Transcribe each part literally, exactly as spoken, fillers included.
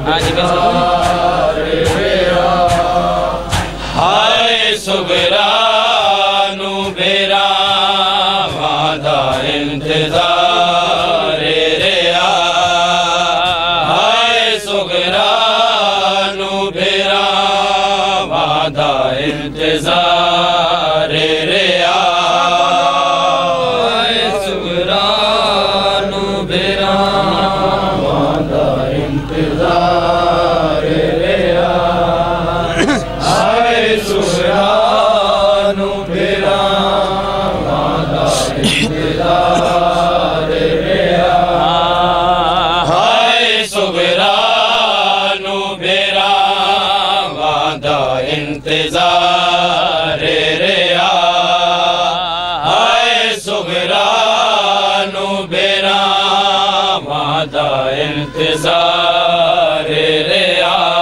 हाँ जी हाय सुगरा नू बेरा वादा इंतजार रे आ हाय सुगरा नू बेरा वादा इंतजार रे आ हाय सुगरा नू बेरा वादा इंतजार रे आ हाय सुगरा नू बेरा वादा इंतजार रे आ हाय सुगरा नू बेरा वादा इंतजार रे आ हाय सुगरा नू बेरा वादा इंतजार रे आ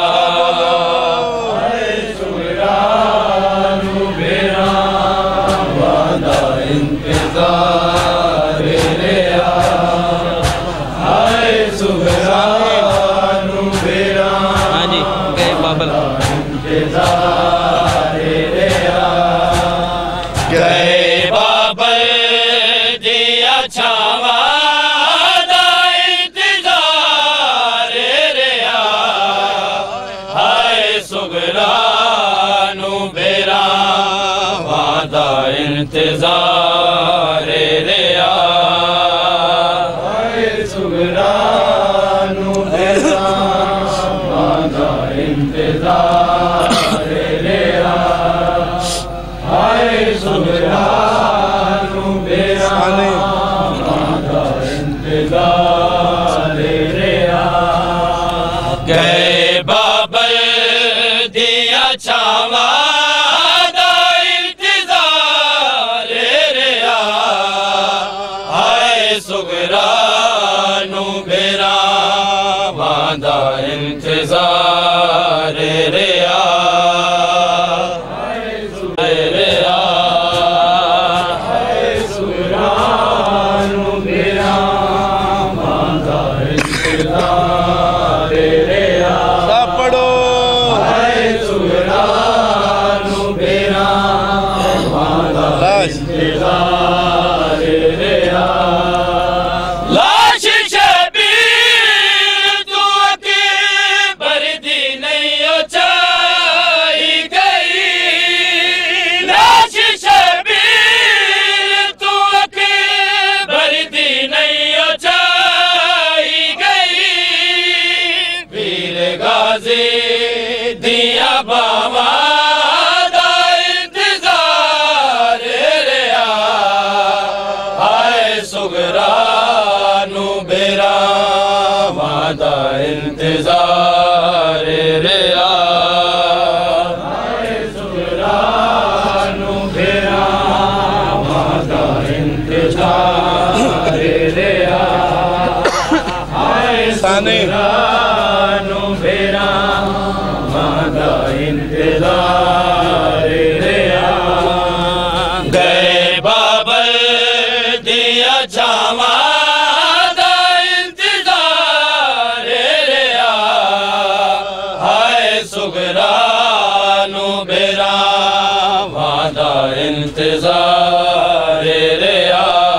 हाय सुगरा नू बेरा वादा इंतजार रे आ हाय सुगरा नू बेरा हाँ जी गए बाबल इंतजार रे आ गए बाबल दिया छावा दा इंतजार रे आ हाय सुगरा नू बेरा वादा इंतजार रे आ हाय सुगरा नू बेरा वादा इंतजार रे आ हाय सुगरा नू बेरा वादा इंतजार रे आ गए बाबल दिया छावा दा इंतजार रे आ हाय सुगरा नू बेरा वादा इंतजार रे आ हाय सुगरा हाय सुगरा नू बेरा वादा इंतजार रे आ सब पढ़ो हाय सुगरा नू बेरा वादा इंतजार रे आ लाश शबीर तू अकबर दी नहीं उचाई गई लाश शबीर तू अकबर दी नहीं उचाई गई वीर गाजी दिया बाबा दा इंतजार रे आ हाय सुगरा नू बेरा वादा इंतजार रे आ हाय सुगरा नू बेरा वादा इंतजार रे आ हाय सुगरा नू बेरा वादा इंतजार रे आ गए बाबल दिया छावा दा इंतजार रे आ हाय सुगरा नू बेरा वादा इंतजार रे आ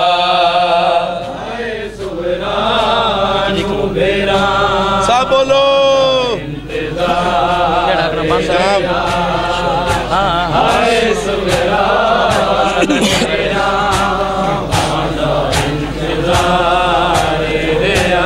हाय सुगरा नू बेरा सब बोलो इंतजार हाय सुगरा नू बेरा वादा इंतजार रे आ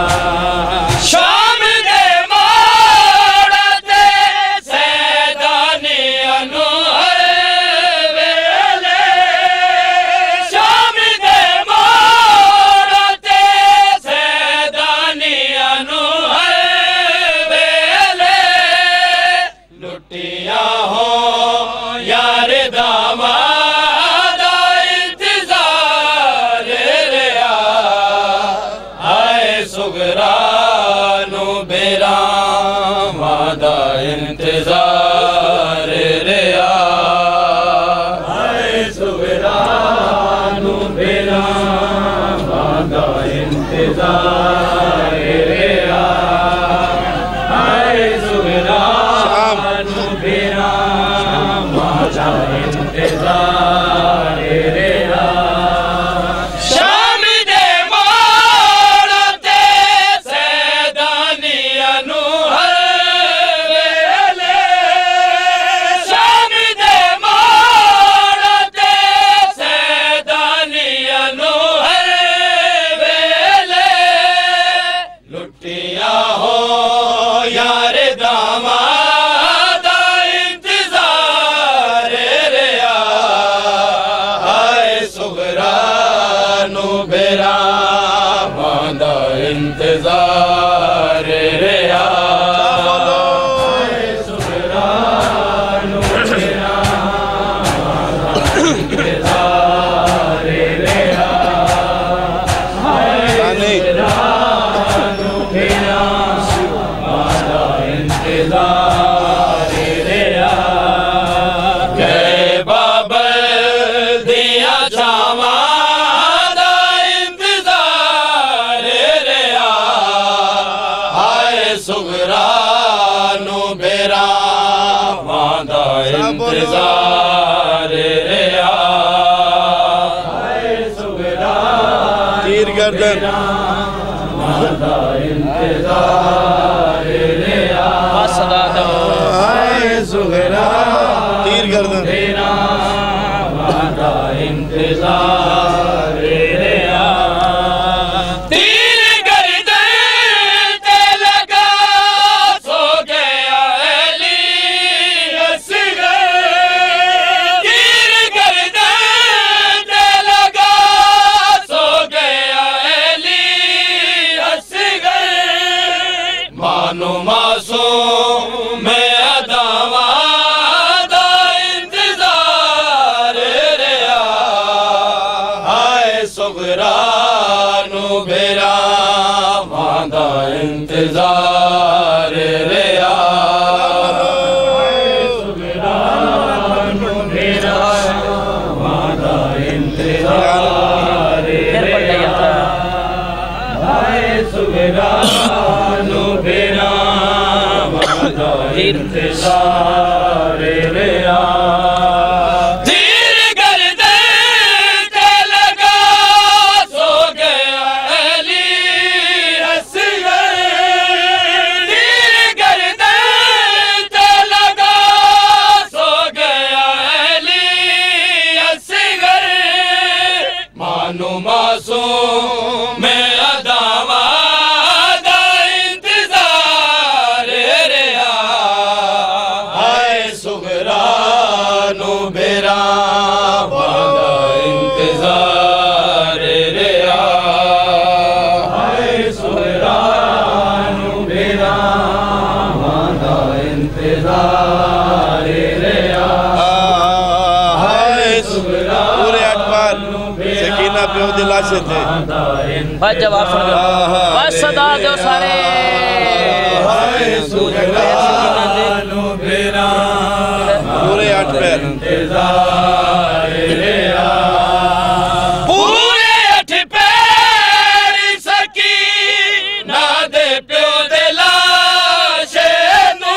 शाम दे मोड़ते सैदानी अनु हर वेले शाम दे मोड़ते सैदानी अनु हर वेले लुटिया हो यार दामाद इंतजार रे आ हाय सुगरा नू बेरा वादा इंतजार रे आ हाय सुगरा नू बेरा वादा इंतजार रे आ सुगरा नू बेरा वादा इंतजार रिया सुगरा तीर गर्दन वादा इंतजार रिया सदा दो सुगरा तीर गर्दन बेरा वादा इंतजार रिया तीर गर्दन ते लगा सो गया अली असगर तीर गर्दन ते लगा सो गया अली असगर मानो मासूम में अदावा दा इंतजार रिया हाय सुगरा नू बेरा वादा इंतजार रिया सुगरा नू बेरा वादा इंतजार रिया हाय सुगरा नू बेरा वादा इंतजार रिया तीर गर्दन ते लगा सो गया अली असगर तीर गर्दन ते लगा सो गया अली असगर मानो मासूम में अदावा दा इंतजार रिया हाय सुगरा नू बेरा वादा इंतजार रिया हाय सुगरा नू बेरा वादा इंतजार रिया हाय सुगरा पूरे अठ बार सकीना प्यो दिलाशे थे बस जवाब सुन लो बस सदा दो सारे हाय सुगरा नू बेरा पूरे अठ पैर इंतजार रिया पूरे अठ पैर सकीना दे प्यो दे लाशे नू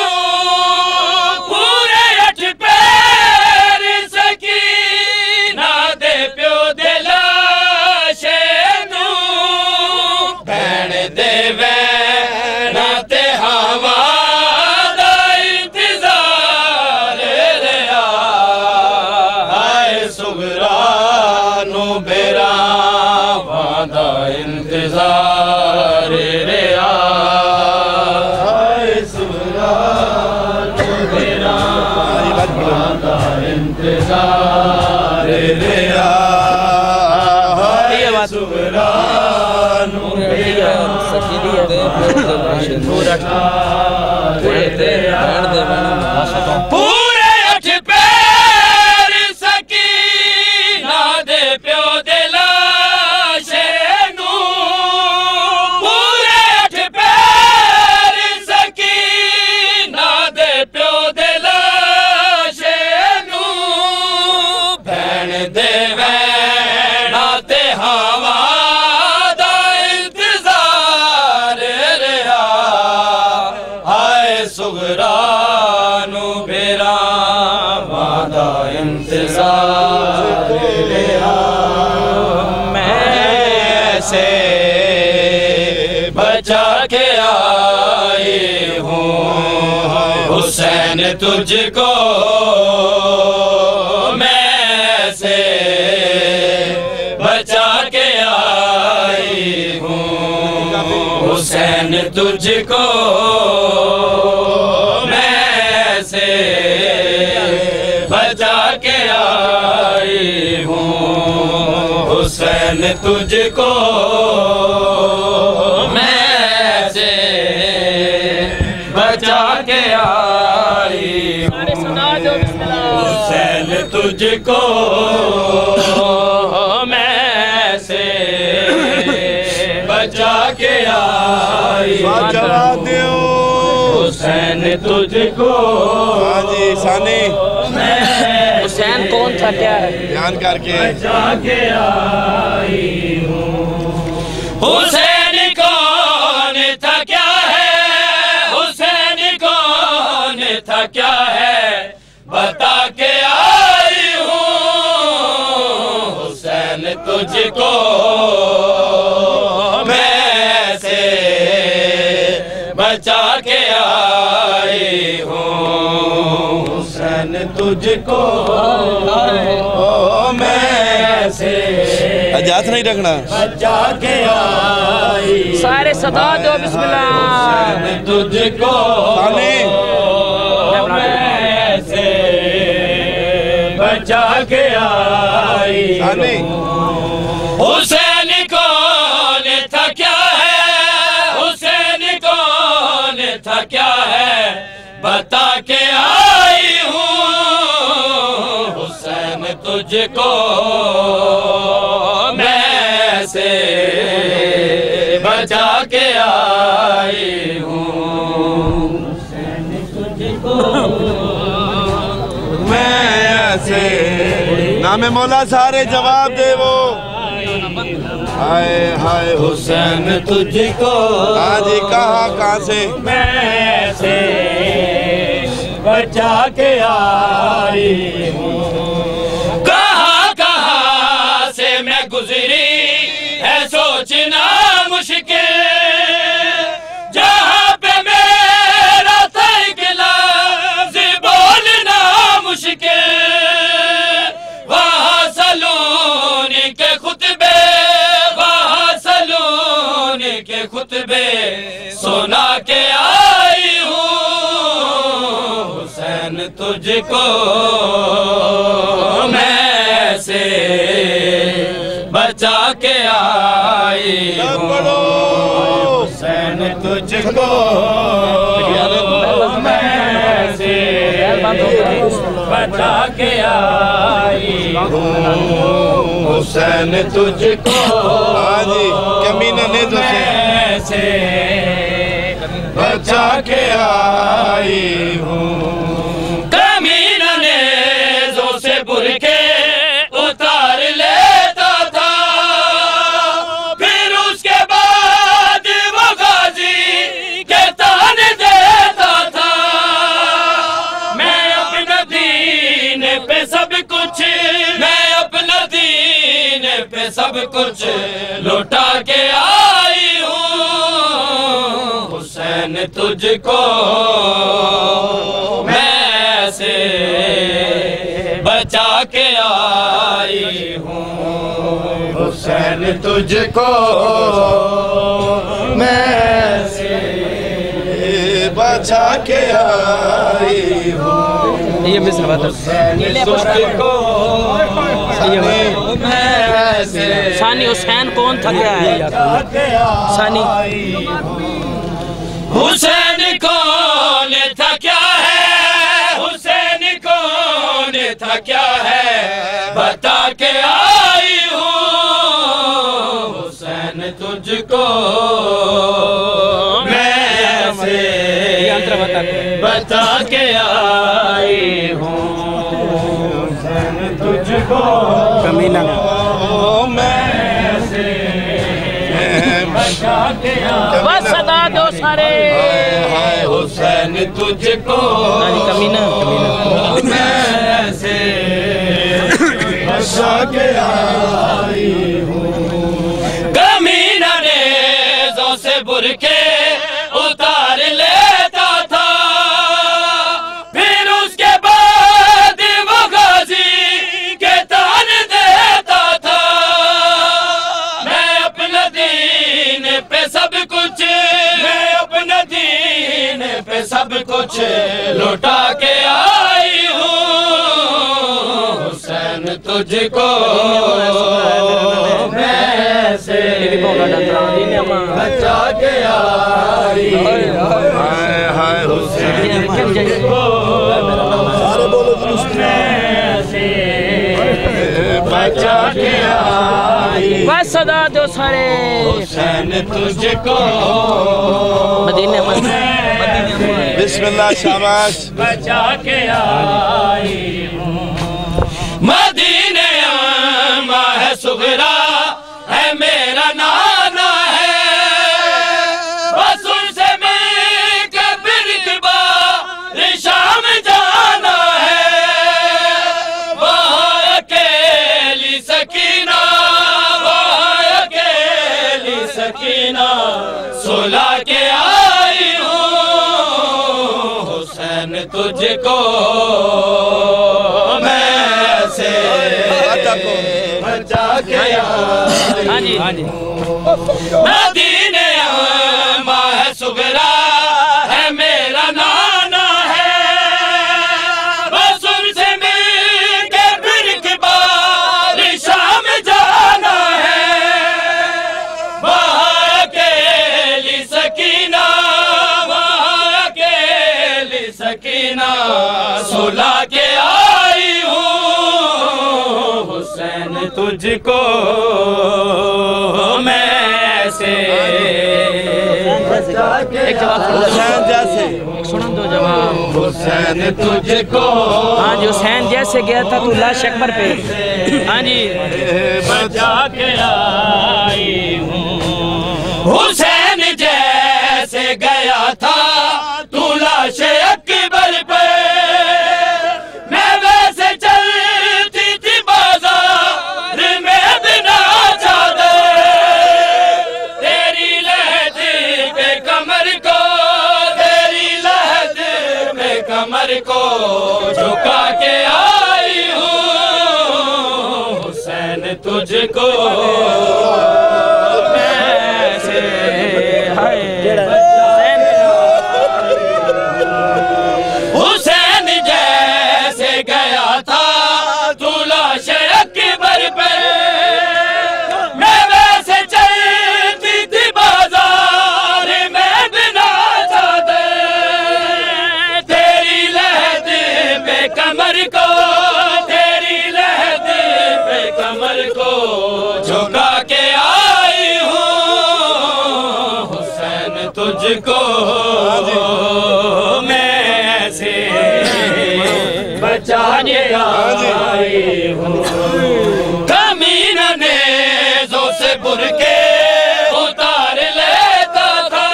पूरे अठ पैर सकीना दे प्यो दे लाशे नू भैण दे वैना ते हवा दा इंतजार रिया हाय सुगरा नू बेरा वादा इंतजार रिया हाय सुगरा नू बेरा वादा इंतजार रिया हाय सुगरा नू बेरा पूरे अठ पैर सकीना दे प्यो दे लाशे नू पूरे अठ पैर सकीना दे प्यो दे लाशे नू भैण दे वैना ते हवा दा इंतजार रिया हाय सुगरा नू बेरा वादा इंतजार रिया मैं से बचा के आई हूँ हुसैन तुझको मैं से बचा के आई हूँ हुसैन तुझको मैं से बचा के आई हूँ हुसैन तुझको मैं से बचा के आई हुसैन तुझको मैं से बचा के आई हुसैन तुझको। हाँ जी सानी हुसैन कौन था क्या है ध्यान करके बचा के आई हूँ हुसैन कौन था क्या है क्या है बता के आई हूँ। हुसैन तुझको मैं से बचा के आई हूँ। हुसैन तुझको मैं से हाथ नहीं रखना बचा के आई। सारे सदा दो बिस्मिल्लाह। हुसैन तुझको मैं से बचा के आई। हुसैन कौन था क्या है, हुसैन कौन था क्या है बता के आई हूँ। हुसैन तुझको मैं से बचा के आई हूँ। हुसैन तुझको मैं से नामे मौला सारे जवाब दे वो। हाय हाय हुसैन तुझको आज कहाँ कहाँ से मैं से बचा के आई हूँ। कहाँ कहाँ से मैं गुजरी है सोचना मुश्किल। जहाँ पे मेरा था एक लफ्ज़ बोलना मुश्किल। वहाँ सलून के खुतबे, वहाँ सलून के खुतबे सुना के आई हूँ। हुसैन तुझको मैं से बचा के आई हूँ। हुसैन तुझको मैं से बचा के आई हूँ। हुसैन तुझको आज कमीना ने तो से बचा के आई हूँ। कमीना ने जो से बुरके उतार लेता था, फिर उसके बाद वो गाजी के तान देता था। मैं अपना दीन पे सब कुछ, मैं अपना दीन पे सब कुछ लौटा के आई हूँ। हुसैन तुझको मैं से बचा के आई हूँ। हुसैन तुझको मैं से बचा के आई हूँ। ये मिस्र बता तुझको मैं से सानी हुसैन कौन था क्या है सानी? हुसैन कौन था क्या है, हुसैन कौन था क्या है बता के आई हूँ। हुसैन तुझको मैं से बता के आई हूँ। हुसैन तुझको कमीना मैं से बचा के आई। बस सदा दो सारे। हाय हुसैन तुझको कमीना मैं से बचा के आई हूँ। कमीना ने जो से बुरके उतार लेता था, फिर उसके बाद वो गाजी के तान देता था। मैं अपना दीन पे सब कुछ, मैं अपना दीन पे सब कुछ लौटा के आई हूँ। हुसैन तुझको मैं से बचा के आई हूँ। हाय हाय हुसैन तुझको मैं से बचा के आई। बस सदा दो सारे। हुसैन तुझको मदीने में बिस्मिल्लाह शाबाश बचा के आई हूँ। मदीने आमा है सुगरा है मेरा नाना है। बस उनसे मिल के फिर शाम तुझको मैं से बचा के आई। हाँ जी हाँ जी। मदीने माह सुगरा है मेरा नाना है, बस उनसे मिल के फिर के बाद शाम जाना है। वहाँ अकेली सकीना, वहाँ अकेली सकीना सुला के आई हूँ। हुसैन तुझको मैं से एक जवाब हुसैन जैसे सुना दो जवाब। हुसैन तुझको हाँ जी हुसैन जैसे गया था तू लाश अकबर पे। हाँ जी बचा के आई हूँ। हुसैन जैसे गया था तू लाश अकबर पे, मैं वैसे चलती थी बाजार में बिना चादर। तेरी लहद पे कमर को, तेरी लहद पे कमर को झुका के आई हूँ। हुसैन तुझको मैं से हुसैन जैसे गया था तू लाश अकबर पे, मैं वैसे चलती थी बाजार में बिना चादर। तेरी लहद पे कमर को, तेरी लहद पे कमर को झुका के आई हूँ। हुसैन तुझको मैं से बचा के आई हूँ। कमीना नेज़ों से बुरके उतार लेता था,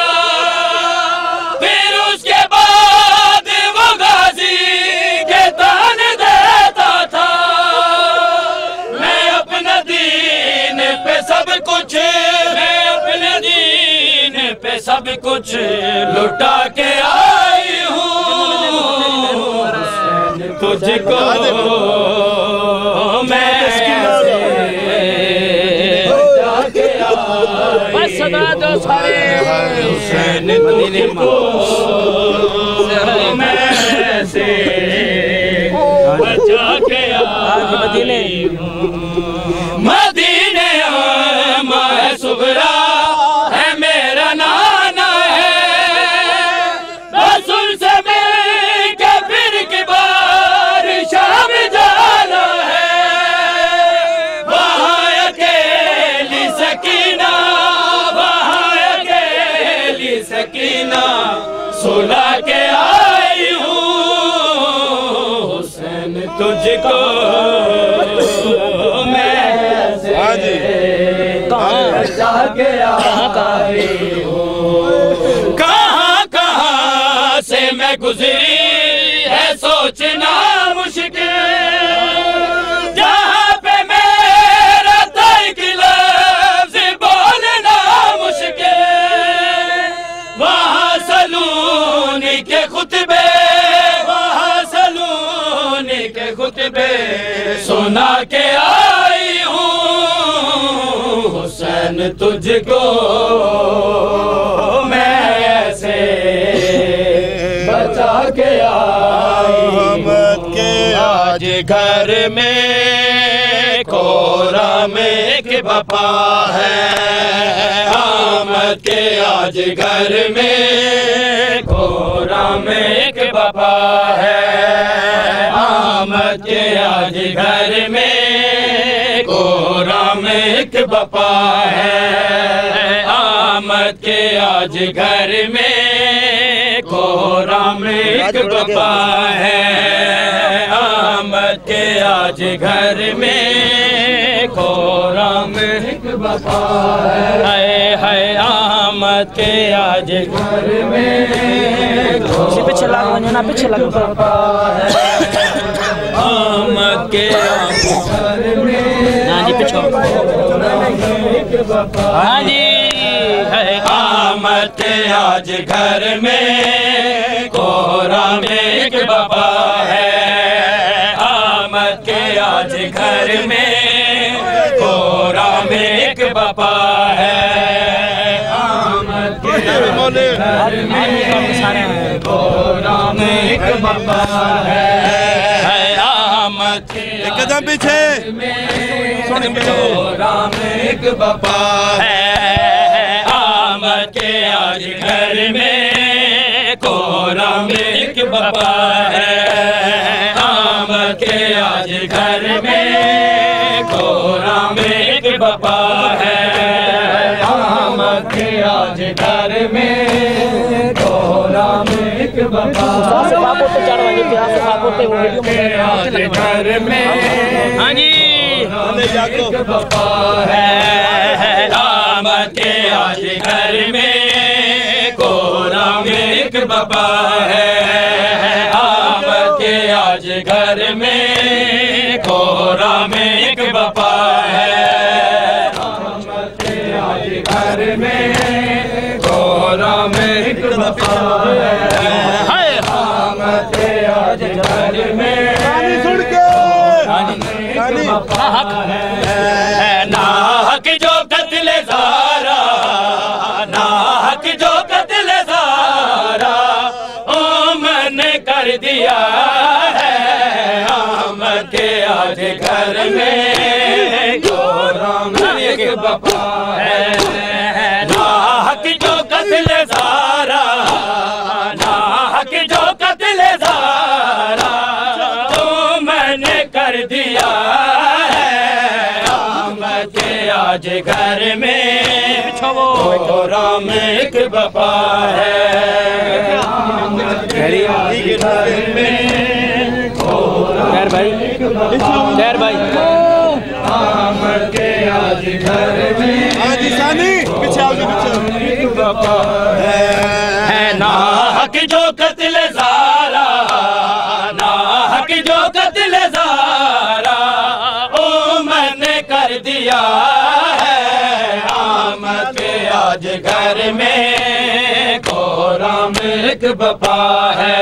फिर उसके बाद वो गाजी के तान देता था। मैं अपना दीन पे सब कुछ, मैं अपने दीन पे सब कुछ लुटा के आई हूँ। तुझको मैं से बचा के आई। बस सदा दो सारे हुसैन तुझको मैं से बचा के आई हूँ। मदीने माह सुगरा है मेरा नाना है, बस उनसे मिल के फिर के बार शाम जाना है। वहाँ अकेली सकीना, वहाँ अकेली सकीना सुला के आई हूँ। हुसैन तुझको मैं से बचा के आई हूँ। कहाँ कहाँ से मैं गुजरी है सोचना मुश्किल, जहाँ पे मेरा था एक लफ्ज़ बोलना मुश्किल। वहाँ सलूनी के खुतबे, वहाँ सलूनी के खुतबे सुना के आई हूँ। हुसैन तुझको मैं से बचा के आई हूँ। के आज घर में कोरा में एक बपा है, आमद के आज घर में कोरा में एक बपा है। आमद के आज घर में कोरा में एक बपा है। आमद के आज घर में कोरा में एक बपा है। आमद के आज घर में कोरा में एक बपा है। है आमद के आज घर में पीछे लग ना पीछे लग आमद के आज घर में। हाँ जी पीछे हाँ जी है आमद के आज घर में कोरा में एक में कोरा में एक बापा है। आमद के घर में कोरा में एक बापा है। आमद के कदम पीछे कोरा में एक बापा है। आमद के आज घर में कोरा में एक बापा है। आमद के आज घर में कोरा में एक बापा है। आमद के आज घर में कोरा में एक बापा घर में हाँ जी एक बापा है। आमद के आज घर में कोरा में एक बापा है। आमद के आज घर में कोरा में एक बापा है। आमद के आज घर में कोरा में एक बापा है। आमद के आज घर में ना हक जो कत्ल ज़ारा, ना हक जो कत्ल ज़ारा ओ मैंने कर दिया है। आमद के आज घर में कोरा में एक बापा है। ना हक जो कत्ल ज़ारा, ना हक जो कत्ल ज़ारा ओ मैंने कर दिया है। आमद के आज घर में कोरा में एक बापा है। आमद के आज घर में कोरा में एक बापा है। आमद के आज घर में एक बापा है। ना हक जो कत्ल ज़ारा, ना हक जो कत्ल ज़ारा ओ मैंने कर दिया है। आमद के आज घर में कोरा में एक बापा है।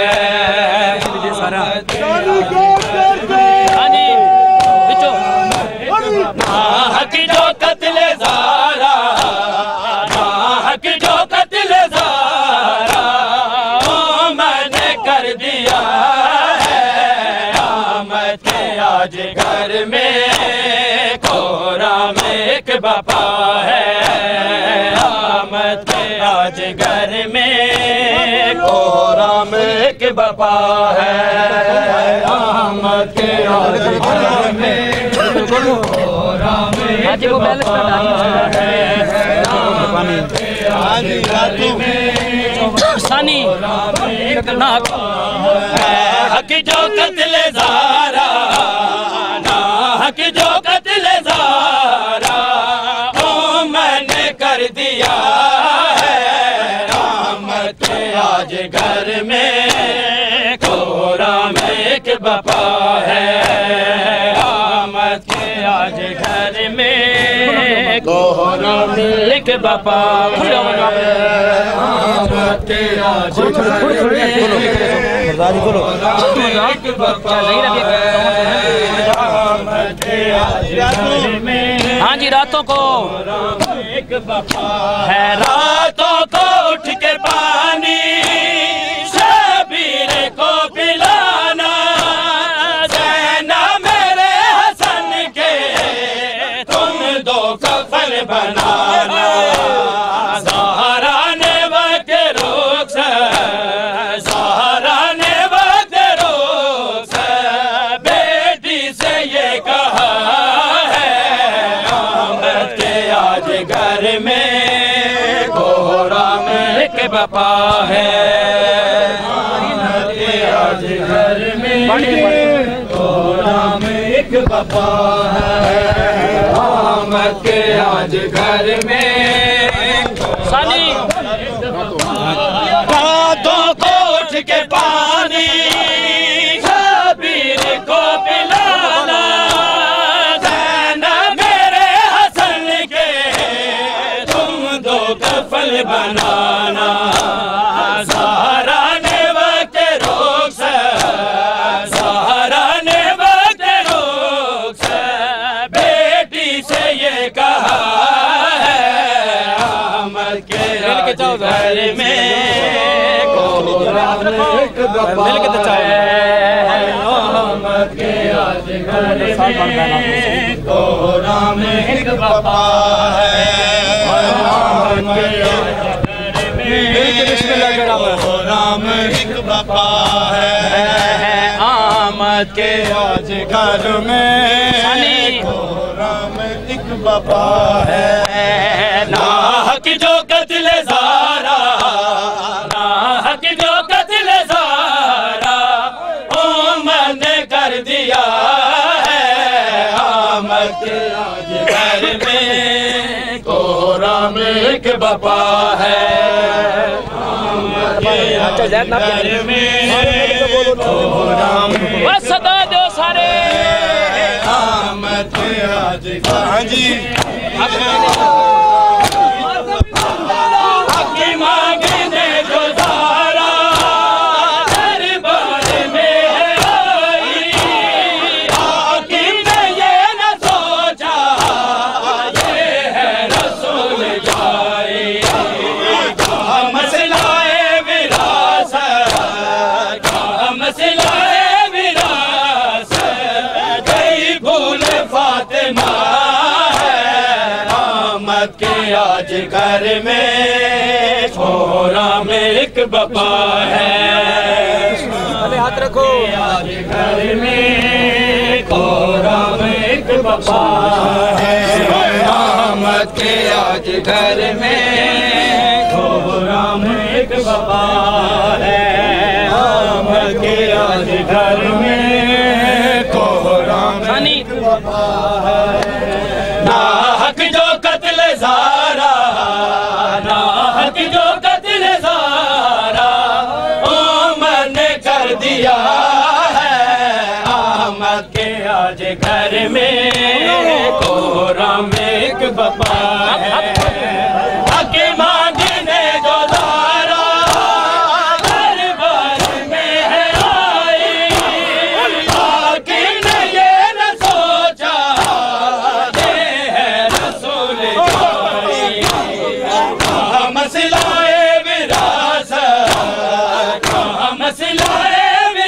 ना हक जो कत्ल ज़ारा, ना हक जो कत्ल ज़ारा ओ मैंने कर दिया है। आमद के आज घर में कोरा में एक बापा है। आमद के आज घर में कोरा में एक बापा है। आमद के आज घर में कोरा में एक बापा है। आमद के आज घर में सानी ना हक जो कत्ल ज़ारा, ना हक जो कत्ल ज़ारा ओ मैंने कर दिया है। आमद के आज घर में कोरा में एक बापा है। आमद के आज घर में कोरा में एक बापा है। आमद के आज घर में एक बापा है। हाँ जी रातों को एक बापा है। रातों को उठ के पानी शबीर को पिलाना, ज़ैना मेरे हसन के तुम दो कफन बनाना। ज़हरा ने वक्त रोक से, ज़हरा ने वक्त रोक से बेटी से ये कहा है। आमद के आज घर में कोरा में एक बापा है। आमद के आज घर में कोरा में एक बापा है। आमद के आज घर में सानी रातों को उठ के पानी शबीर को पिलाना, ज़ैना मेरे हसन के तुम दो कफन बनाना। ज़हरा ने वक्त रोक से, ज़हरा ने वक्त रोक से में कोहराम एक बपा है। आमद के आज घर में कोहराम एक बपा है। कोहराम एक बपा है। आमद के आज घर में कोहराम एक बपा है। ना हक जो कत्ल ज़ारा, ना हक जो कत्ल ज़ारा उमर ने कर दिया है। आमद के आज घर में कोहराम एक बपा है। घर में कोहराम सदा दो सारे। आमद के आज हाँ जी हकी मांगने जो ज़ारा दरबार में है आई। हाकिम ने ये न सोचा ये है रसूल जाए। मसलाए विरासत का मसलाए विरासत गई भूल फातिमा है। आमद के आज घर में कोहराम एक बपा है। हाथ रखो। आज घर में कोहराम एक बपा है। आमद के आज घर में कोहराम एक बपा है। आमद के आज घर में कोहराम एक बपा है। ना हक जो कत्ल ज़ारा, ना हक जो कत्ल ज़ारा उमर ने कर दिया है। आमद के आज घर में कोहराम एक बपा है। हक मांगने जो ज़ारा दरबार में है आई। हाकिम ने ये न सोचा ये है रसूल जाए। मसलाए विरासत का मसलाए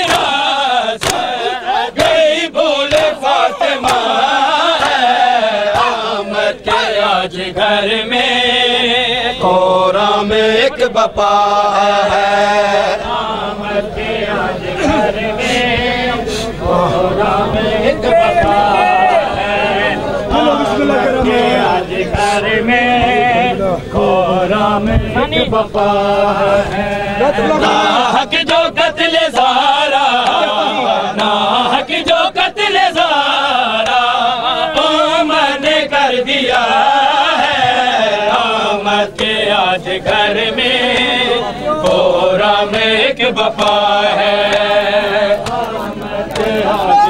विरासत गई भूल फातिमा है। आमद के आज घर में कोहराम एक बपा है। आमद के आज घर में कोहराम एक बपा है। आमद के आज घर में कोहराम एक बपा है। ना हक जो कत्ल ज़ारा, ना हक जो कत्ल ज़ारा उमर ने कर दिया है। आमद के आज घर में कोहराम एक बपा है। आमद के आज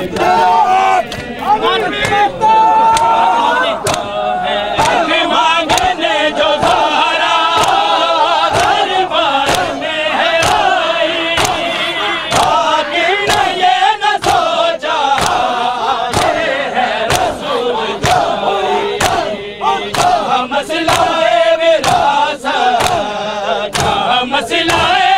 मांगने जो ज़ारा दरबार में है आई। हाकिम ने ये न सोचा ये है रसूल जाए। मसलाए विरासत का मसलाए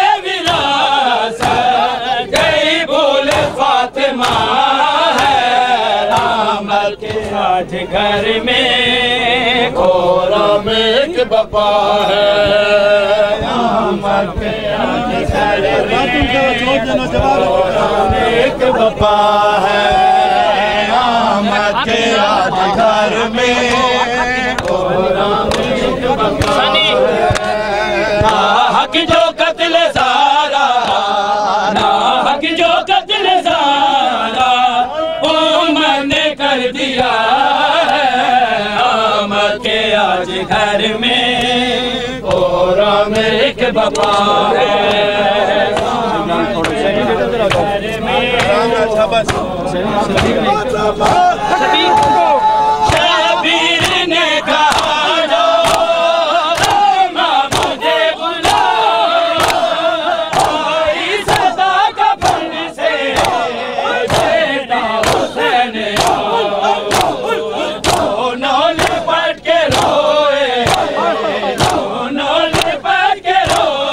विरासत गई भूल फातिमा है। आमद के आज घर में कोहराम एक बपा है। आमद के आज घर में कोहराम एक बपा है। आमद के आज घर में कोहराम एक बपा है। ना हक जो कत्ल ज़ारा, ना हक जो कत्ल ज़ारा उमर ने कर दिया है। आमद के आज घर में कोहराम एक बपा है। शबीर ने कहा जो मुझे बुलाओ। आई सदा कफन से बेटा हुसैन दोनों लिपट के रोए, दोनों लिपट के रोए।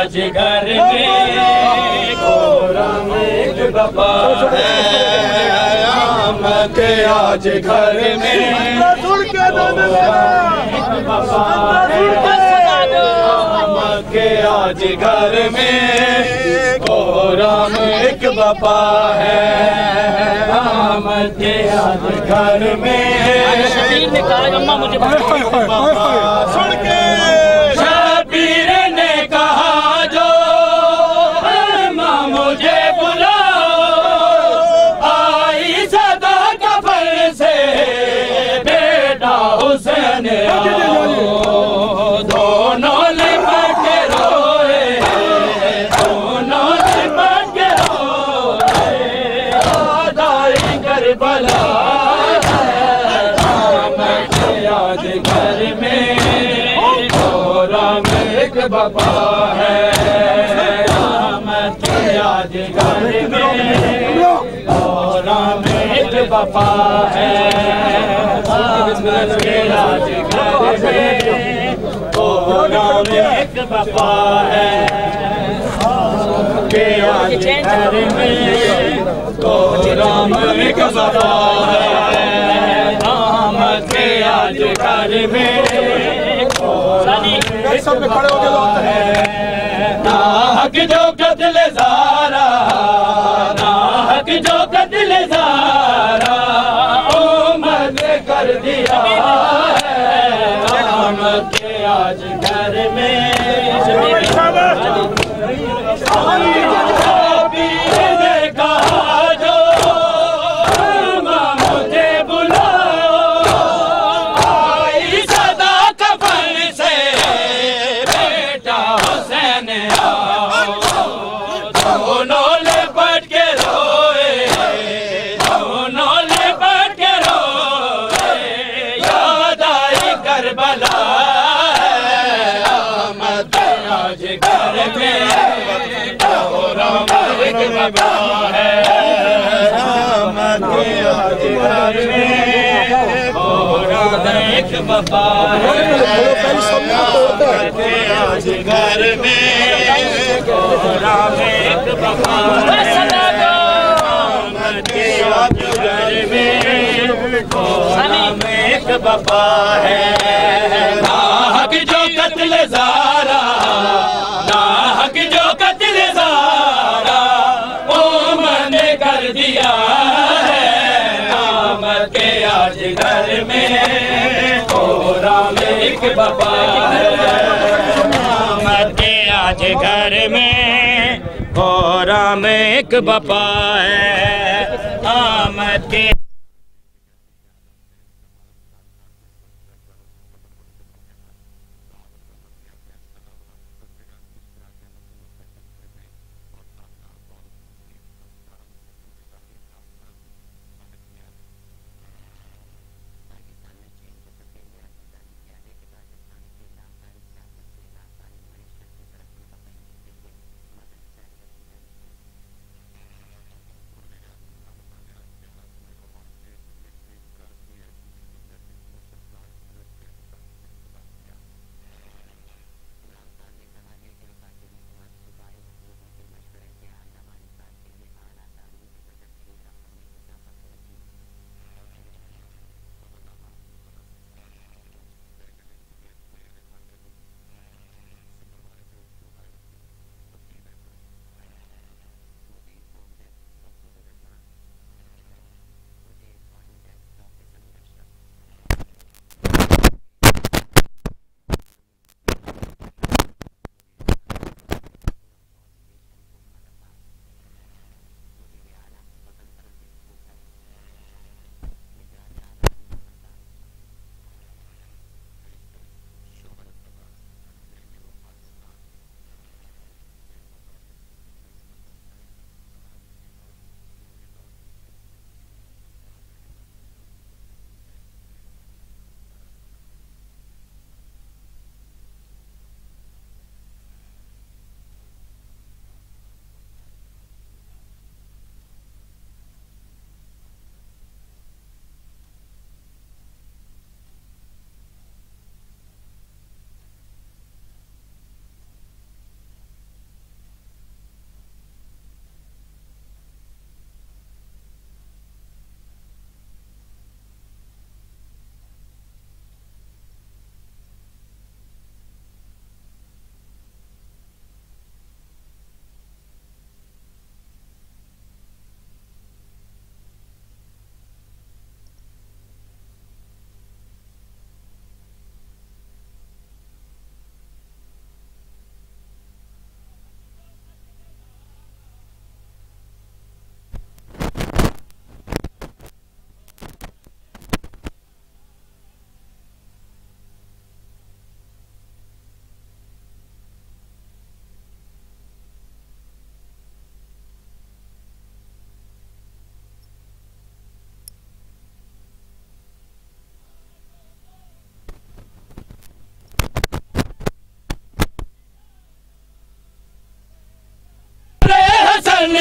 आज घर में कोराम एक बाबा है, आमद आज घर में के आज घर में कोराम एक बाबा है, आमद के आज घर में शबीर ने कहा अम्मा मुझे सुन के शबीर ने कहा जो अम्मा मुझे बुलाओ, आई सदा कफन से बेटा हुसैन दोनों लिपट के रोए, दोनों लिपट के रोए, दाई करबला आज घर में कोराम एक बाबा है, आमद आज घर में कोराम एक बाबा है, आमद आज घर में कोराम एक बाबा है, के आज घर में कोराम एक बाबा है, आमद के आज घर में सब में खड़े हो गए ना हक जो कत्ल ज़ारा, ना हक जो कत्ल ज़ारा उमर कर दिया है, आमद के आज घर में बाबा है, आमद आज घर में कोराम एक बाबा है, आमद आज घर में कोराम एक बाबा है, आमद आज घर में कोराम एक बाबा है, नाहक जो कत्ल ज़ारा, नाहक जो कत्ल ज़ारा कर दिया है, आमद के आज घर में कोराम एक बाबा है, आमद के आज घर में कोराम एक बाबा है, आमद के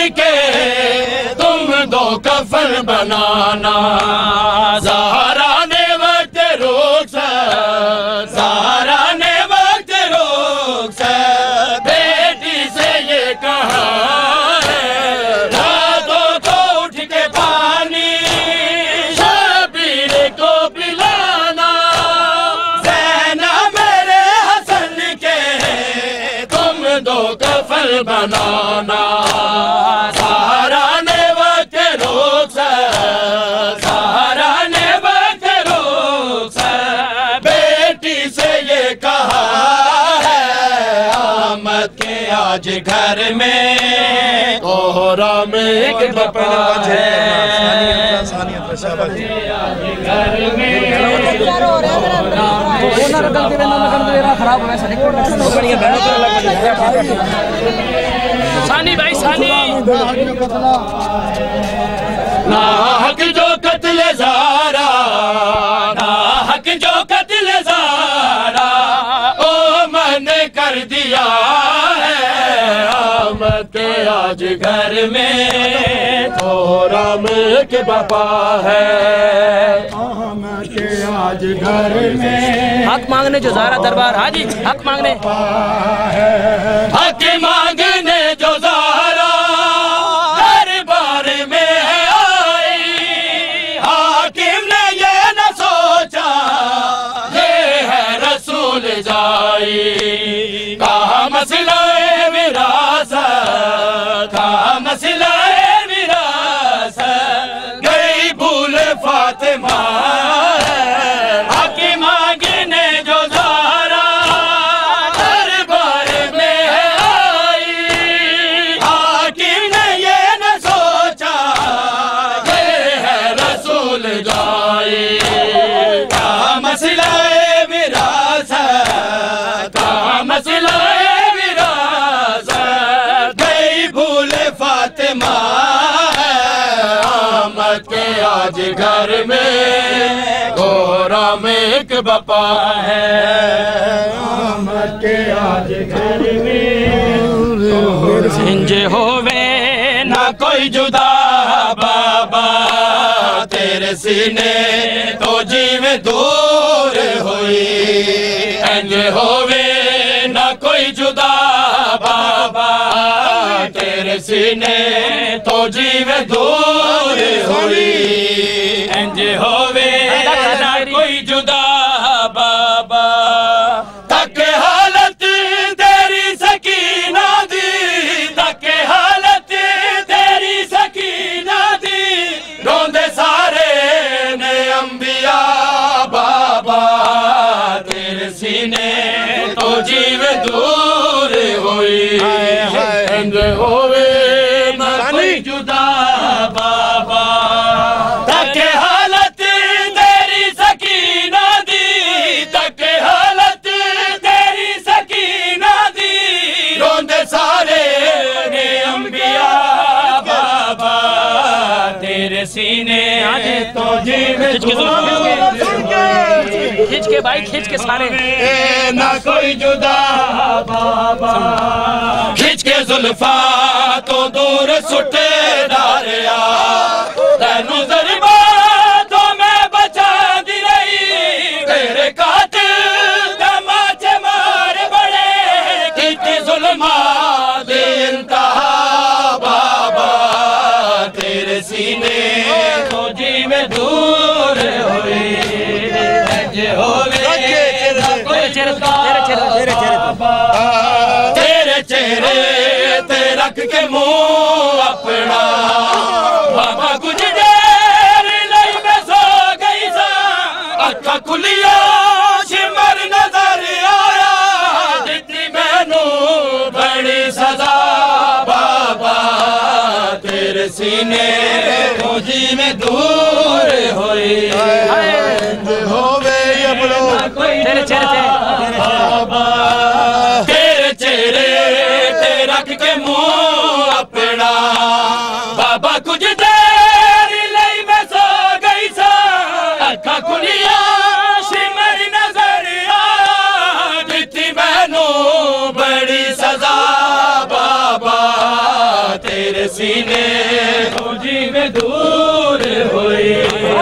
के तुम दो कफन बनाना। ज़हरा ने वक्त रुखसत, ज़हरा ने वक्त रुखसत बेटी से ये कहा है, रातों को उठ के पानी शबीर को पिलाना। ज़ैनब मेरे हसन के तुम दो कफन बनाना। ज़हरा ने वक्त रुखसत, ज़हरा ने वक्त रुखसत बेटी से ये कहा है, आमद के आज घर में कोहरा में एक बपा है। घर में सानी भाई सानी ना हक जो कत्ल ज़ारा, ना हक जो कत्ल ज़ारा ओ मैंने कर दिया है। आमद के आज घर में थोड़ा में के बापा है। आमद के आज घर में हक मांगने जो ज़ारा दरबार हाजी हक मांगने हक मांगने जो ज़ारा दरबार में आई। हाकिम ने ये न सोचा ये है रसूल जाई। कहा मसला विरासत, कहा मसला विरासत गई भूल फातिमा। के आज घर में गोरा में एक बपा है। आमद के आज घर में इंज होवे ना कोई जुदा बाबा, तेरे सीने तो जीव दूर हुई। इंज होवे ना कोई जुदा बाबा, तेरे सीने तो जीव दूर हुई। इंज होवे ना कोई जुदा बाबा, तक हालत तेरी सकीना दी, तक हालत तेरी सकीना दी। रोंदे सारे ने अंबिया बाबा, तेरे सीने तो जीव दूर हुई। इंज होवे ना कोई जुदा बाबा, तक हालत तेरी सकीना दी, तक हालत तेरी सकीना दी। रोंदे सारे ने अंबिया बाबा, तेरे सीने तो जीव खींच के भाई खींच के सारे ना कोई जुदा बाबा। खींच के जुल्फा तो दूर सुटे डारिया, तेनू जरबा तो मैं बचा दी रही। तेरे कातिल तमाचे मार बड़े, कितनी जुल्मा दे इंतहा बाबा। तेरे सीने तो जीव दूर हुई। तेरे चेहरे ते रख के मुंह अपना बाबा, कुछ देर लई मैं सो गई सा। अखा खुलिया शिमर नजर आया, जितनी मैनू बड़ी सजा बाबा। तेरे सीने तो जी में दूर हुई। होवे तेरे चेहरे बाबा, तेरे चेहरे ते रख के मुंह अपना बाबा। कुछ देर लई मैं सो गई सा। अखा खुलिया शिमर नजर आया, दिती मैनू बड़ी सजा बाबा। तेरे सी सीने तो जीवे दूर होई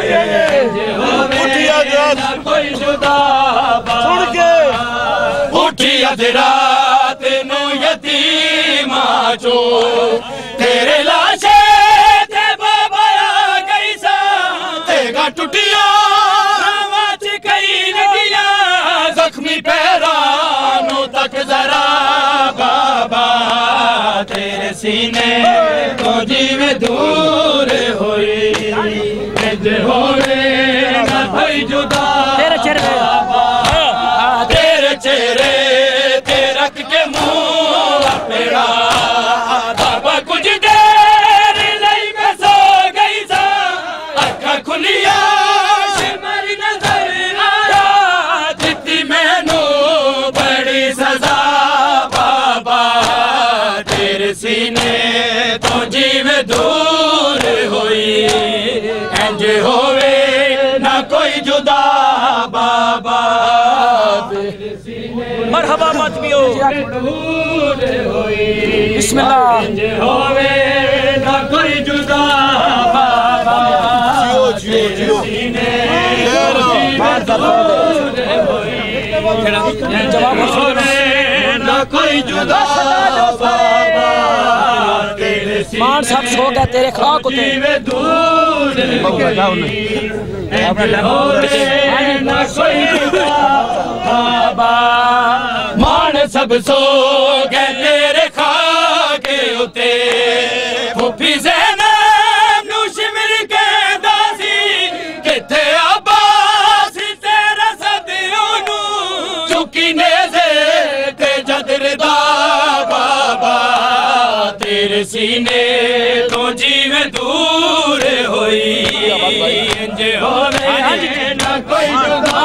ना कोई जुदा सुन के उठी अधरात नू यतीमा चो तेरे लाशे ते बाबा आ गई सा तेगा टुटिया आवाज कई लगिया जख्मी पैरानों तक जरा बाबा तेरे सीने तो जीवे दूर होई होवे ना कोई जुदा तेरे चेहरे तेरे चेहरे ते रख के मुंह पेड़ा बाबा कुछ देर लई मैं सो गई सा अखा खुलिया सिमर नजर आया दिती मैनू बड़ी सजा बाबा तेरे सीने तो जीवे दूर होई इंज होवे ना कोई जुदा बाबा मरहबा मत पियो बिस्मिल्लाह इंज होवे ना कोई जुदा बाबा जियो जियो जियो जवाब होवे ना कोई जुदा बाबा मान सब सो गया तेरे खाक उते दूर ना कोई बाबा मान सब सो गए तेरे खाके उते फुफी ज़ैनब नू शिमर के दासी किथे अब्बास तेरा सदियों नू चुकी नेज़े ते जदरदा बाबा तेरे सीने तो जीवे दूर होई इंज होवे ना कोई जुदा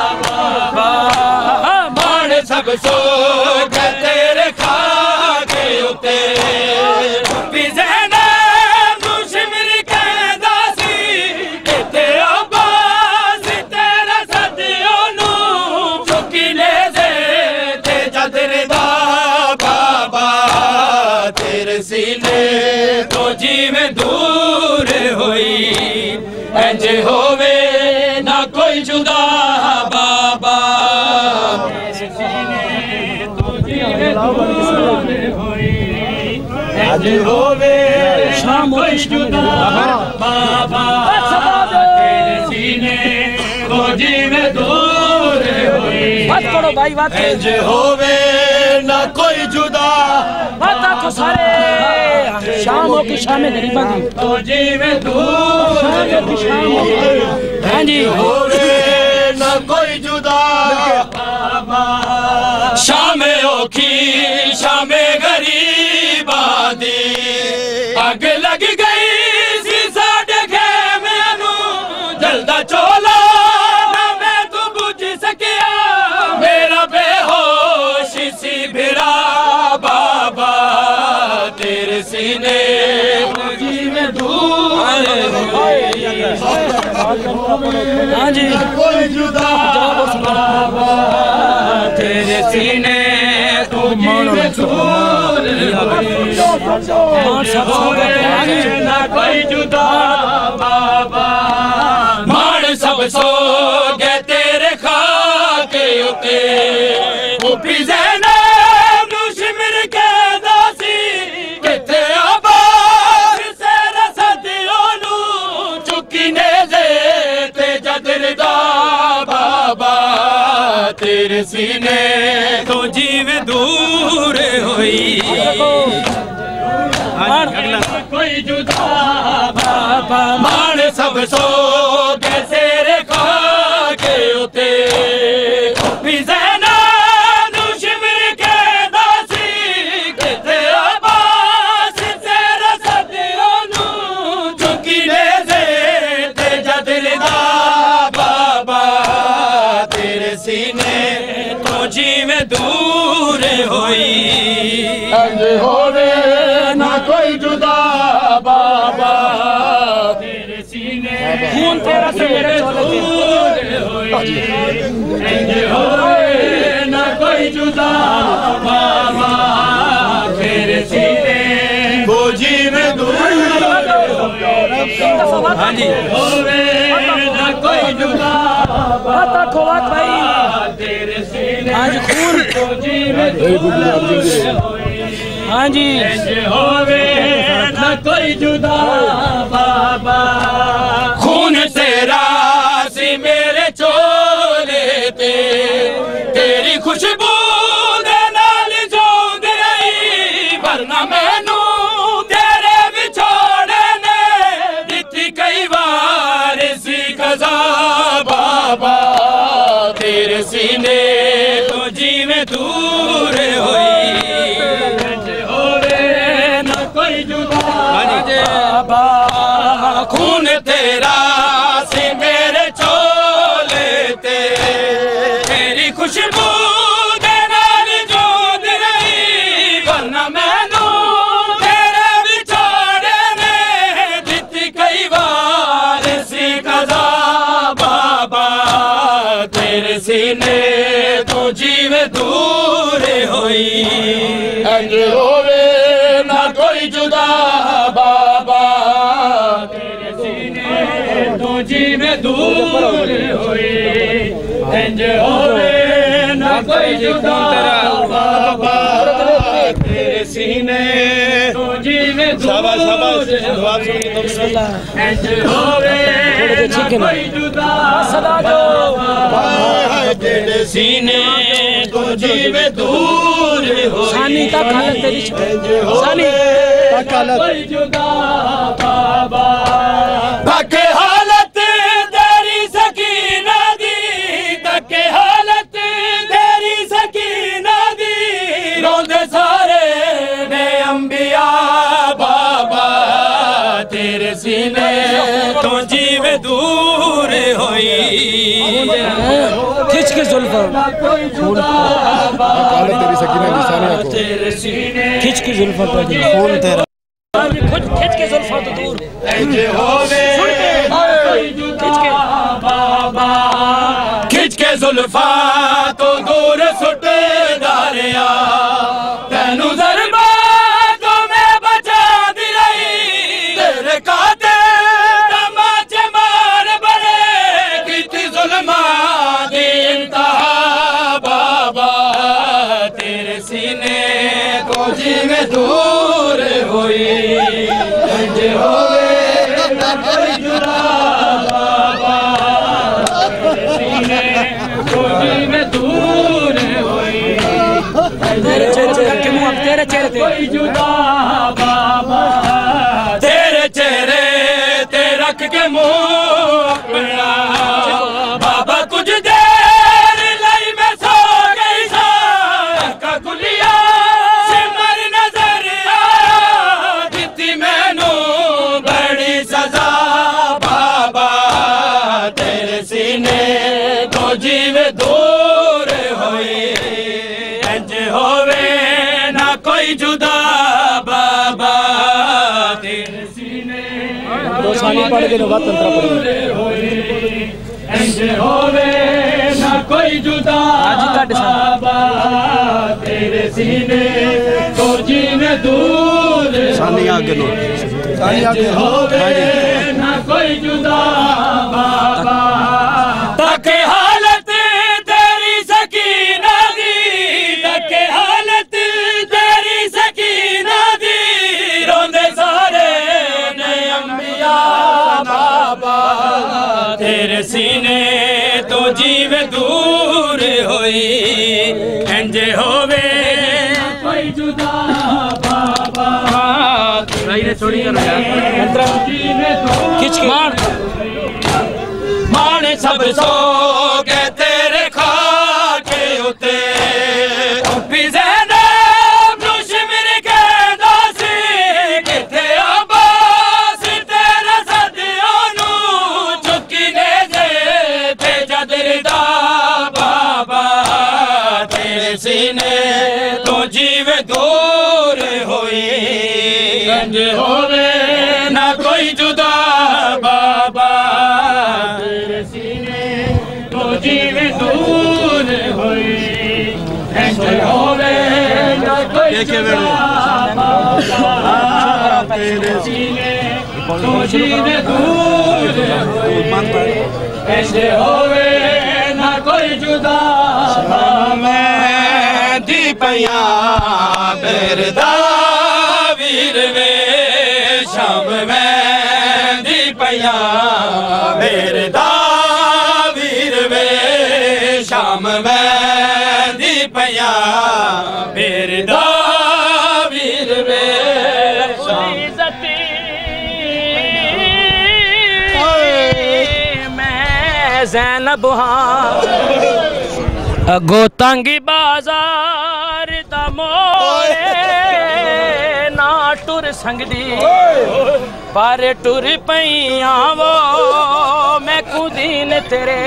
बाबा मान सब सो गए तेरे खाके उते फुफी ज़ैनब नू शिमर के दासी किथे अब्बास तेरा सदियों नू चुकी नेज़े ते जदरदा बाबा तेरे सीने तो जीवे दूर होई इंज होवे ना कोई जुदा बाबा तेरे सीने तो जीवे दूर होई इंज होवे शाम कोई जुदा बाबा तेरे सीने तो जीवे दूर होई बात करो भाई बात इंज होवे ना कोई जुदा बात को सारे शाम हो की शाम में गरीबा की तो जीवे दूर की शाम हो हां जी होवे ना कोई जुदा बाबा शाम ओखी शाम गरीबा दी अग लग गई सी साडे खेमे नू जलदा चोला ना मैं तू बुझ सकिया मेरा बेहोश सी भिरा बाबा तेरे सीने जीवे दूर हाँ जी कोई जुदा बाबा तेरे सीने तू जीवे दूर ना कोई जुदा बाबा मान सब सो गए तेरे खाके उते फुफी ज़ैनब नू शिमर के दासी किथे अब्बास तेरा सदियों नू चुकी नेज़े ते जदरदा बाबा तेरे सीने तो जीवे दूर होई कोई जुदा बाबा मान सब सो गए तेरे खाके उते फुफी ज़ैनब नू शिमर के दासी किथे अब्बास तेरा सदियों नू चुकी नेज़े ते जदरदा बाबा तेरे सीने तो जीवे दूर होई इंज होवे ना कोई जुदा बाबा तेरे सीने खून तेरा तेरे होई इंज होवे ना कोई जुदा बाबा तेरे सीने को जीवे दूर जी होवे ना कोई जुदा बाबा खोवात भाई तेरे सीने हाँ जी खून तो जीवे हाँ जी होवे ना कोई जुदा बाबा खून तेरा सी मेरे चोले ते तेरी खुशबू दे नाल जोंद रही वरना मैनू तेरे विछोड़े ने दित्ती कई बार सी कज़ा बाबा तेरे सीने तो जीवे दूर होई बाबा खून तेरा सी मेरे चोले ते तेरी खुशबू दे नाल जोंद रही वरना मैनू तेरे विछोड़े ने दित्ती कई बार सी कज़ा बाबा तेरे सीने तो जीवे दूर होई अंज होवे ना कोई जुदा बाबा तेरे सीने तो जीवे दूर होई इंज होवे ना कोई जुदा बाबा तेरे सीने तो जीवे दूर होई इंज होवे ना कोई जुदा सदा दो तेरे सीने तो जीवे दूर होई सानी तक हालत तेरी सानी कोई जुदा बाबा बाके हालत तेरी सकीना दी तके हालत तेरी सकीना दी रोंदे सारे ने अंबिया बाबा तेरे सीने तो जीवे दूर होई खिंच के जुल्फा कोई जुदा बाबा तेरी सकीना निशानियां को तेरे सीने खिंच के जुल्फा खून तेरा खुद खिंच के जुल्फा तो दूर खिंच के बाबा खिंच के जुल्फा तो दूर सुट दारिया तेनू ज़रबा तो मैं बचा दी रही तेरे काते तमाचे मार बड़े किती जुल्मा दी इंतहा बाबा तेरे सीने को जीवे दूर होई होवे ना कोई जुदा बाबा सीने को जीवे दूर होई तेरे चेहरे के मुंह तेरे चेहरे ते कोई जुदा बाबा तेरे चेहरे ते रख के मुंह अपना बाबा कुछ देर लाई मैं सो गई सा का कुलिया सिमर नजर आया दित्ती मैनू बड़ी सजा बाबा तेरे सीने तो जीवे दूर होई इंज होवे ना कोई जुदा बाबा तेरे सीने दो सानी पढ़ के नवा तंत्र पढ़े होई इंज होवे ना कोई जुदा बाबा तेरे सीने तो जीवे दूर सानी आगे लो सानी आगे होवे ना कोई जुदा बाबा ताके हालत तेरी सकीना दी ताके हालत तेरी सकीना दी रोंदे सारे ने अंबिया बाबा तेरे सीने तो जीवे दूर होई इंज होवे कोई जुदा बाबा छोड़ी करो यार खिंच के मार माने सब सो के तेरे खाके उते सीने तो जीवे दूर होई गंज होवे ना कोई जुदा बाबा तेरे सीने तो जीवे दूर होई गंज होवे ना कोई जुदा बाबा तेरे सीने तुझी दूर कैसे होवे ना कोई जुदा मैं दी पया बेरदा वीर वे शाम में दी पया बेरदा वीर वे शाम में दी पया बेरदा वीर वे शाम मैं ज़ैनब हाँ अगो तंगी बाजार दा मोड़े ना टुर संगदी पर टुर पईया वो मैं कुदीन तेरे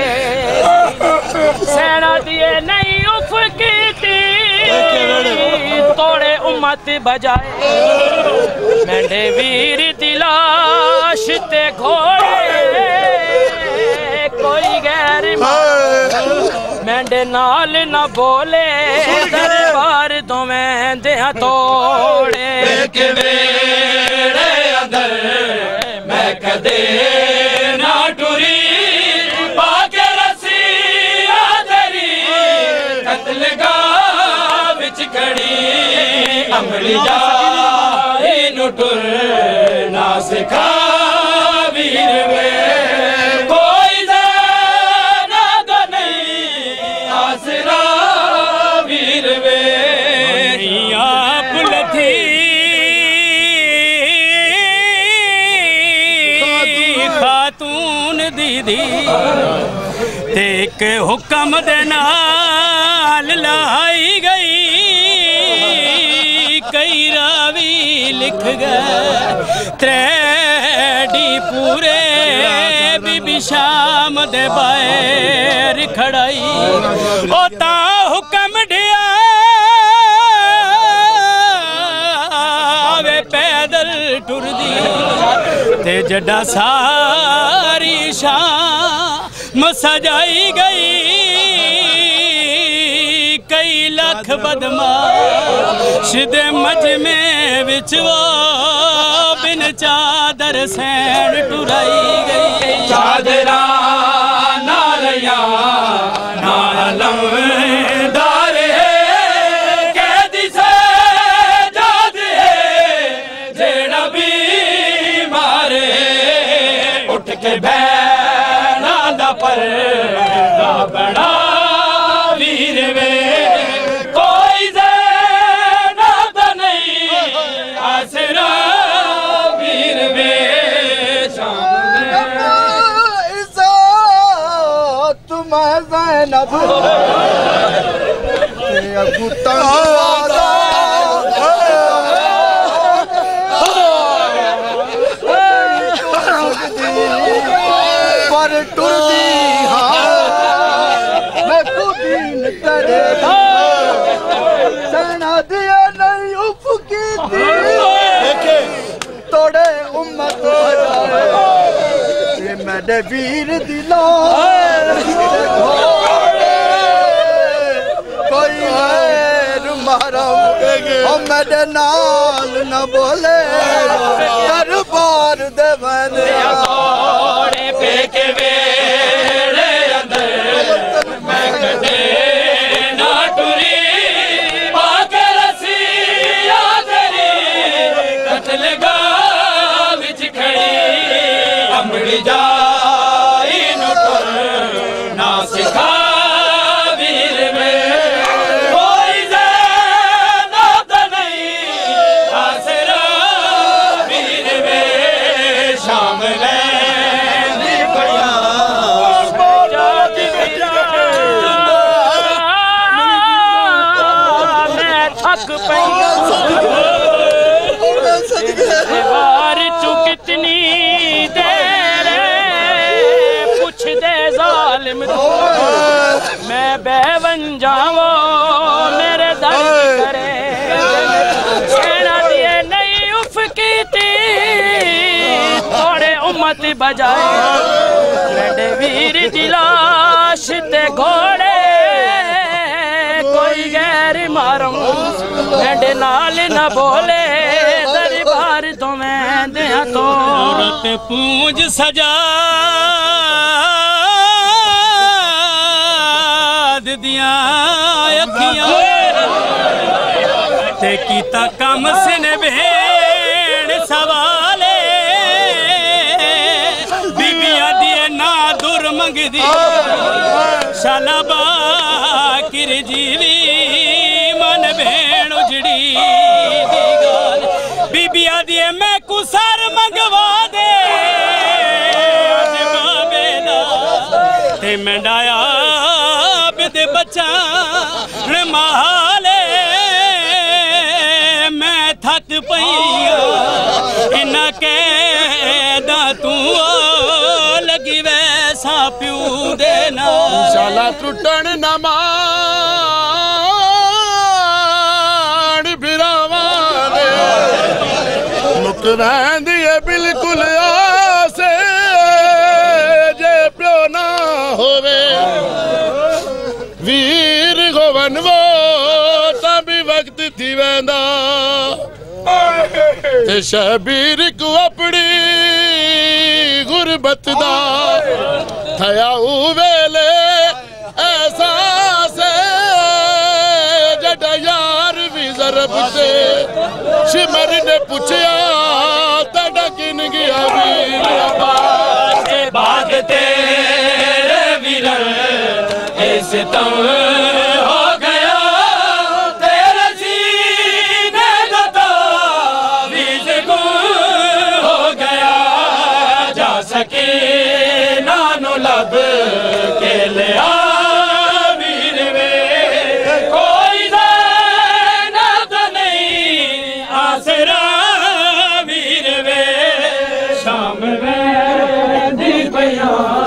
सैना दिए नहीं उफ कीती तोड़े उम्मत बजाए मेरे वीर दिलाश ते घोड़े कोई गैर मेंढे नाल न बोले दरबार दोवें दिया तोड़े के वेड़े अंदर मैं कदे ना टुरी पाके रसी आदरी कत्ल गा विच खड़ी अमली जाई नु टुर ना सिखा वीर वे एक हुक्म दे नाल लाई गई कई रावी लिख गए त्रेडी पूरे बीबी शाम दे बाहर खड़ाई ओ ता हुक्म दिया वे पैदल टुरदी ते जड़ा सारी शाम सजाई गई कई लख बदमाश दे मजमे विच वो बिन चादर सैन टुराई गई चादरा नालिया नालम दार है कैदी से जाद है जेड़ा भी मारे उठ के पर बड़ा वीर वे कोई ज़ैनब नहीं आसरा वीर वे शाम में इज़्ज़त तुम्हें ज़ैनब पर टुरदी सैना दिया नहीं उफ की तोड़े उम्मत बजाए मेरे वीर दिला कोई गैर महरम मेरे नाल न बोले दरबार दे बने पे के वेड़े अंदर मैं कदे जाई नु टुर ना सिखा वीर में कोई ज़ैनब नहीं आसरा वीर में शाम में पया मैं थक पई बार तू कितनी मैं बेवन जावो मेरे दर्द करे सैना दिए नहीं उफ कीती थोड़े उम्मत बजाए मेरे वीर दिलाश ते घोड़े कोई गैर मारूं मेरे नाल न बोले दरबार तो मैं लेंदे हां तो औरत पूंज सजा दियां अखियां ते कीता कम सिन भेड़ सवाले बीबियां दिए ना दुर मंगदी शाला बाकिर जीवी मन भेड़ उजड़ी दी गाल बीबियां दिए मैं कुसर मंगवा दे बाबे दा ते मैं डाया बिद बच्चा महाले मैं थक पईया इना कहदा तू लगी वैसा प्यू दे नाल शाला टुटन न मान फिरावा दे मुक रहिंदी है बिल्कुल आसे जे प्यो ना होवे वीर गोवन वो तभी वक्त थी वेंदा ते शबीर को अपनी गुरबत दा थया वेले एहसास जड़ा यार भी जरब से शिमर ने पूछया तड़ा किन गया वीर अब्बास के बाद तेरे वीरन इस तम हो गया तेरे सीने का तावीज़ गुम हो गया जा सके नानो लब के लिया वीर वे कोई ना तो नहीं आसरा वीर वे शाम में दी पिया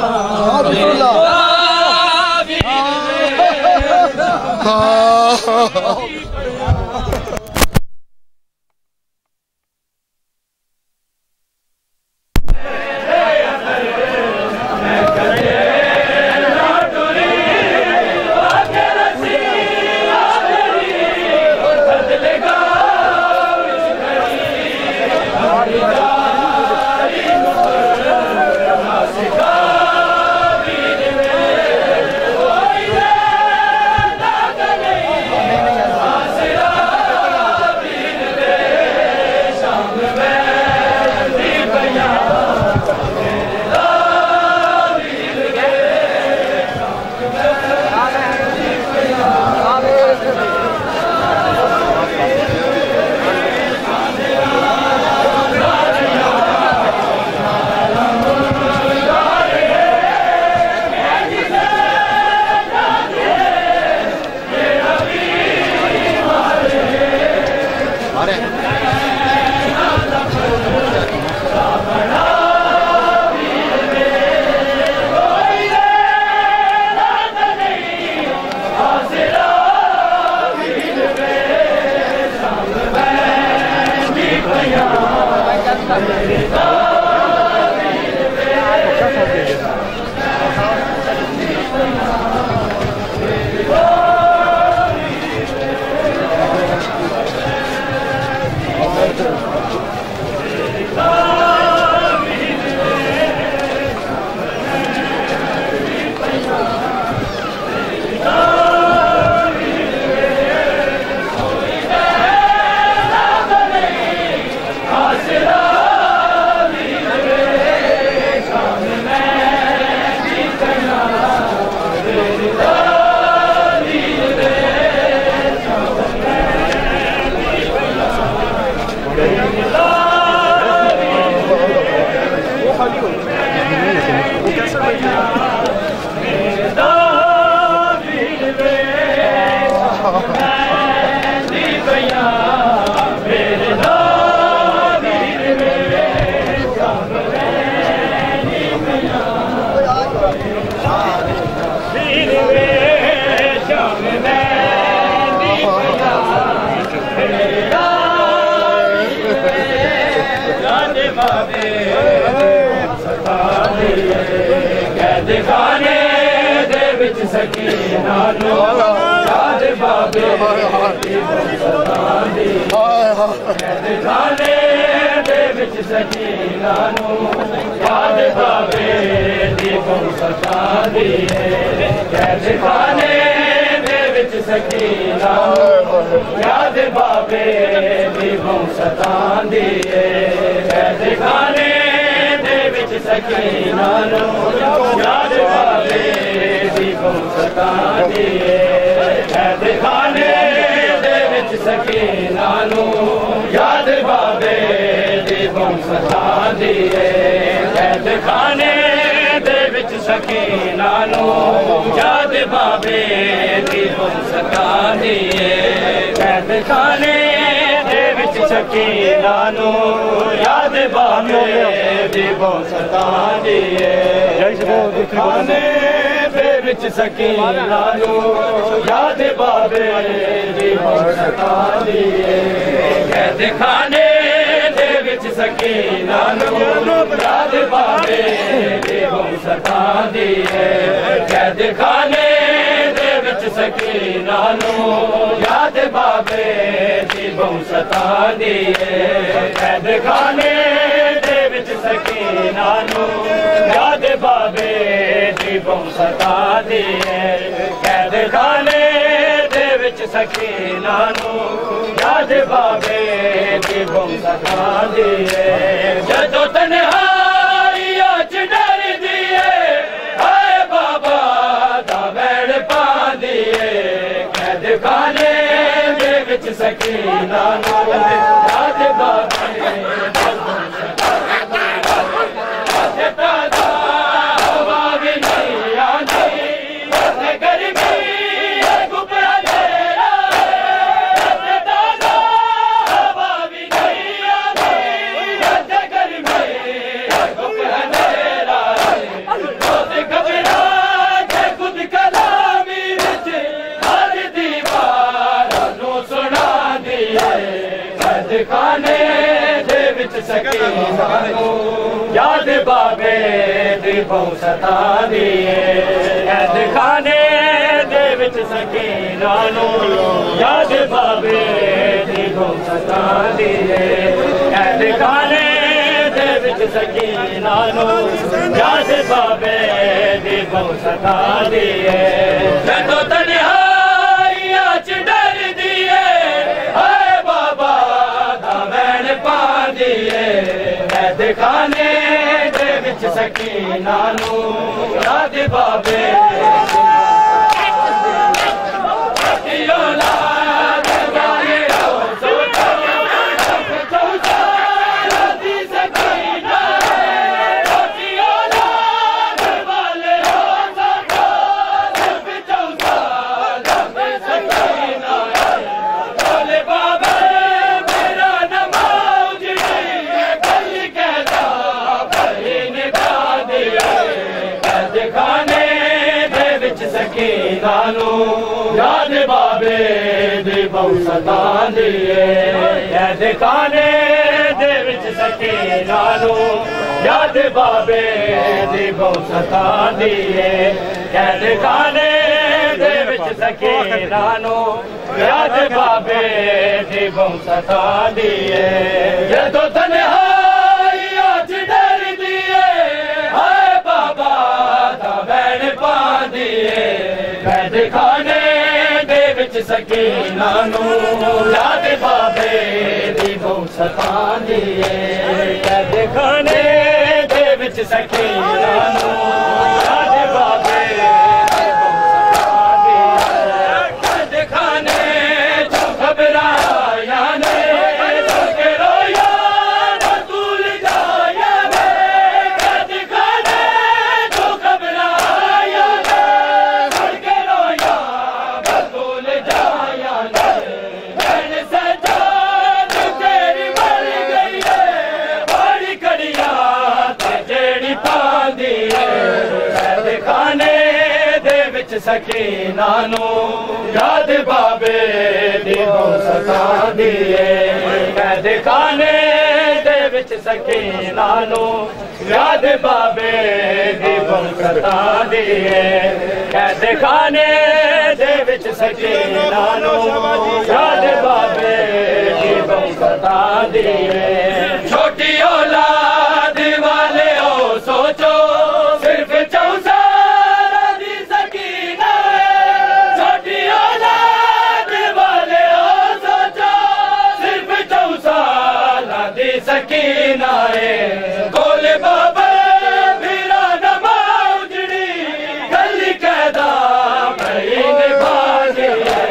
दिखाने दे विच सकीना नो याद बाबे दिखाने दे विच सकीना नू याद बाबे दी बहुसता दी कैद खाने दे विच सकीना याद बाबे दी बहुसता दी कैद खाने दे विच सकीना नू याद बाबे दी बहुसता दी कैद खाने दे विच सकीना नू याद बाबे दी बहुसता दी कैद खाने दे विच सकीना नू याद बाबे दी बहुसता दी कैद खाने दे विच सकीना नू याद बाबे दी बहुसता दी कैद खाने दे विच सकीना नू याद बाबे दी बहुसता दी कैद खाने दे विच सकीना नू याद बाबे दी बहुसता दी कैद खाने दे विच सकीना नू याद बाबे दी बहुसता दी कैद खाने दे विच सकीना नू याद बाबे दी बहुसता दी कैद खाने दे विच सकीना नू याद बाबे दी बहुसता दी जदों तन्हाइयां च डरदी हाय बाबा दा वैण पांदी कैद खाने दे विच सकीना नू याद बाबे खाने दे विच सकीना नू याद बाबे दी बहुसता दी कैद खाने दे विच सकीना नू याद बाबे दी बहुसता दी कैद खाने दे विच सकीना नू याद बाबे दी बहुसता दी जदों तन्हाइयां च डरदी हाय बाबा पांदी कैद खाने दे विच सकीना नू याद बाबे सकीना नू याद बाबे दी बहुसता दी कैद खाने दे विच सकीना नू याद बाबे दी बहुसता दी कैद खाने दे विच सकीना नू याद बाबे दी बहुसता दी जदों तन्हाइयां च डरदी हाय बाबा दा वैण पांदी कैद खाने दे विच सकीना नू याद बाबे दी बहुसता दी कैद खाने दे विच सकीना नू याद बाबे दी बहुसता दी कैद खाने चो घबराया ने रोया न तूल जाया ने कैद खाने चो घबराया ने सकीना नू याद बाबे दी बहुसता दी कैद खाने दे विच सकीना नू याद बाबे दी बहुसता दी कैद खाने दे विच सकीना नू याद बाबे दी बहुसता दी छोटी सकीना है गोले बाबा फिरा नमा उजड़ी गली कैदा भाई निभाने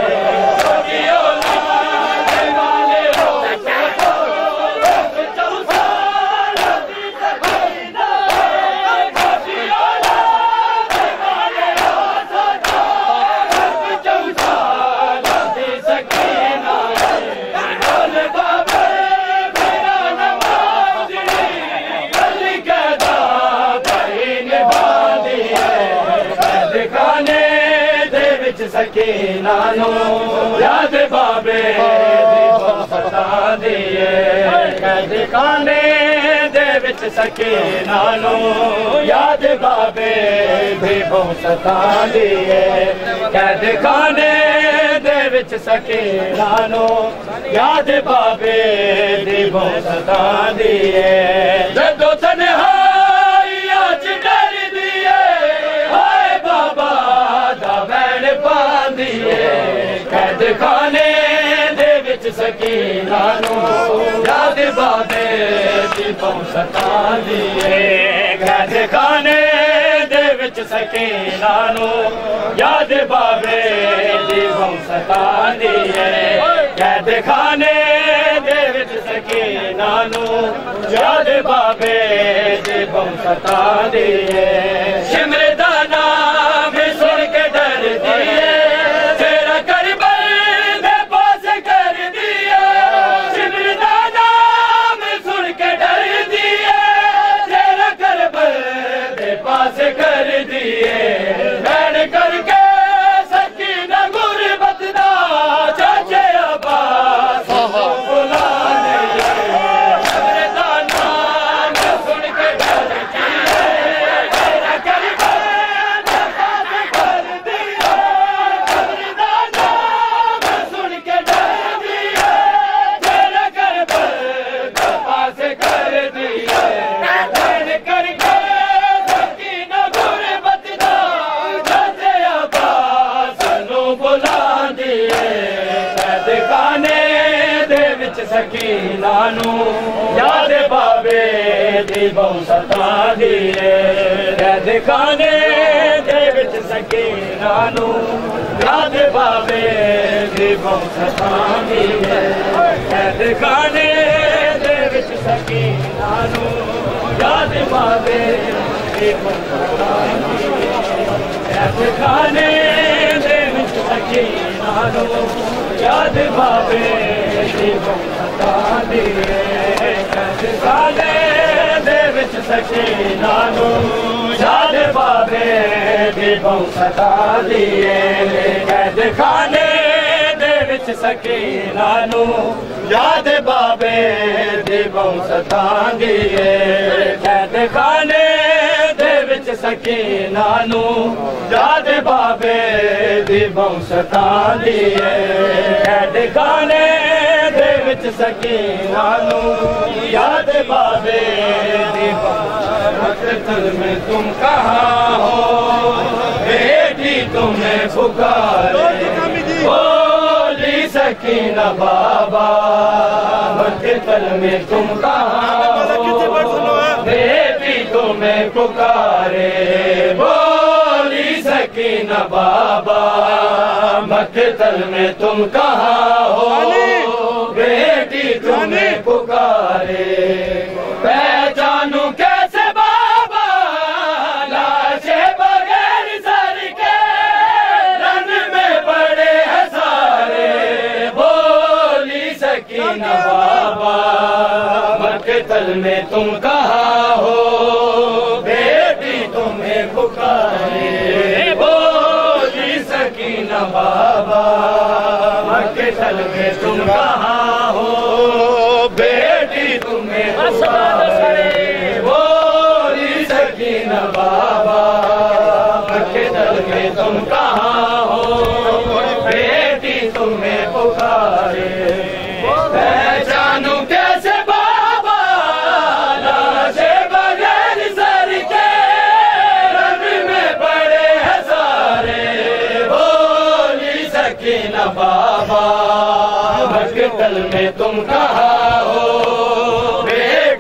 सकीना नो याद बाबे सता दिए कैद खाने दे विच सकीना नो याद बाबे भी बहुत सता दिए कैद खाने दे विच सकीना नो याद बाबे भी बहुत सता दिए जदों तन्हाइयां च डर दिए हाय बाबा कैद खाने दे विच सकीना नो याद बाबे दी बहुत सता दिए कैद खाने दे विच सकीना नो याद बाबे दी बहुत सता दिए कैद खाने दे विच सकीना नो याद बाबे दी बहुत सता दिए शिमरे दा नाम सुन के डर दिए कर दिए बैन करके सकीना गुरबत दा चाचे अब्बास बुलाने मेरे दा नाम सुन के डर दिए मेरा करबल पास कर दिए मेरे दा नाम सुन के डर दिए मेरा करबल पास कर दिए बैन करके सकीना नो याद बाबे दी बहुत सता दिए कैद खाने दे विच सकीना नो याद बाबे दी बहुत सता दिए कैद खाने दे विच सकीना नो याद बाबे दी बहुत सता दिए कैद खाने दे विच सकीना नो याद बाबे दी बहुत सता दिए कैद खाने दे विच सकीना नो याद बाबे दी बहुत सता दिए कैद खाने दे विच सकीना नो याद बाबे दी बहुत सता दिए कैद खाने दे विच सकीना नो याद बाबे दी बहुत सता दिए कैद खाने दे विच सकीना नो याद बाबे दी मकतल में तुम कहाँ हो बेटी तुम्हें पुकारे बोली सकीना बाबा मकतल में तुम कहाँ हो बेटी तुम्हें पुकारे बोली सकीना बाबा मकतल में तुम कहाँ हो बेटी तुम्हें पुकारे पहचानू कैसे बाबा लाशे बगैर सर के रन में पड़े हैं सारे बोली सकीना बाबा मकतल में तुम कहाँ हो बेटी तुम्हें पुकारे बोली सकीना बाबा मकतल में तुम कहाँ हो बेटी तुम्हें पुकारे बोली सकीना बाबा मकतल में तुम कहाँ हो बेटी तुम्हें पुकारे पहचानू कैसे बाबा लाशे बगैर सर के रन में पड़े हैं सारे बोली सकीना बाबा मकतल में तुम कहाँ हो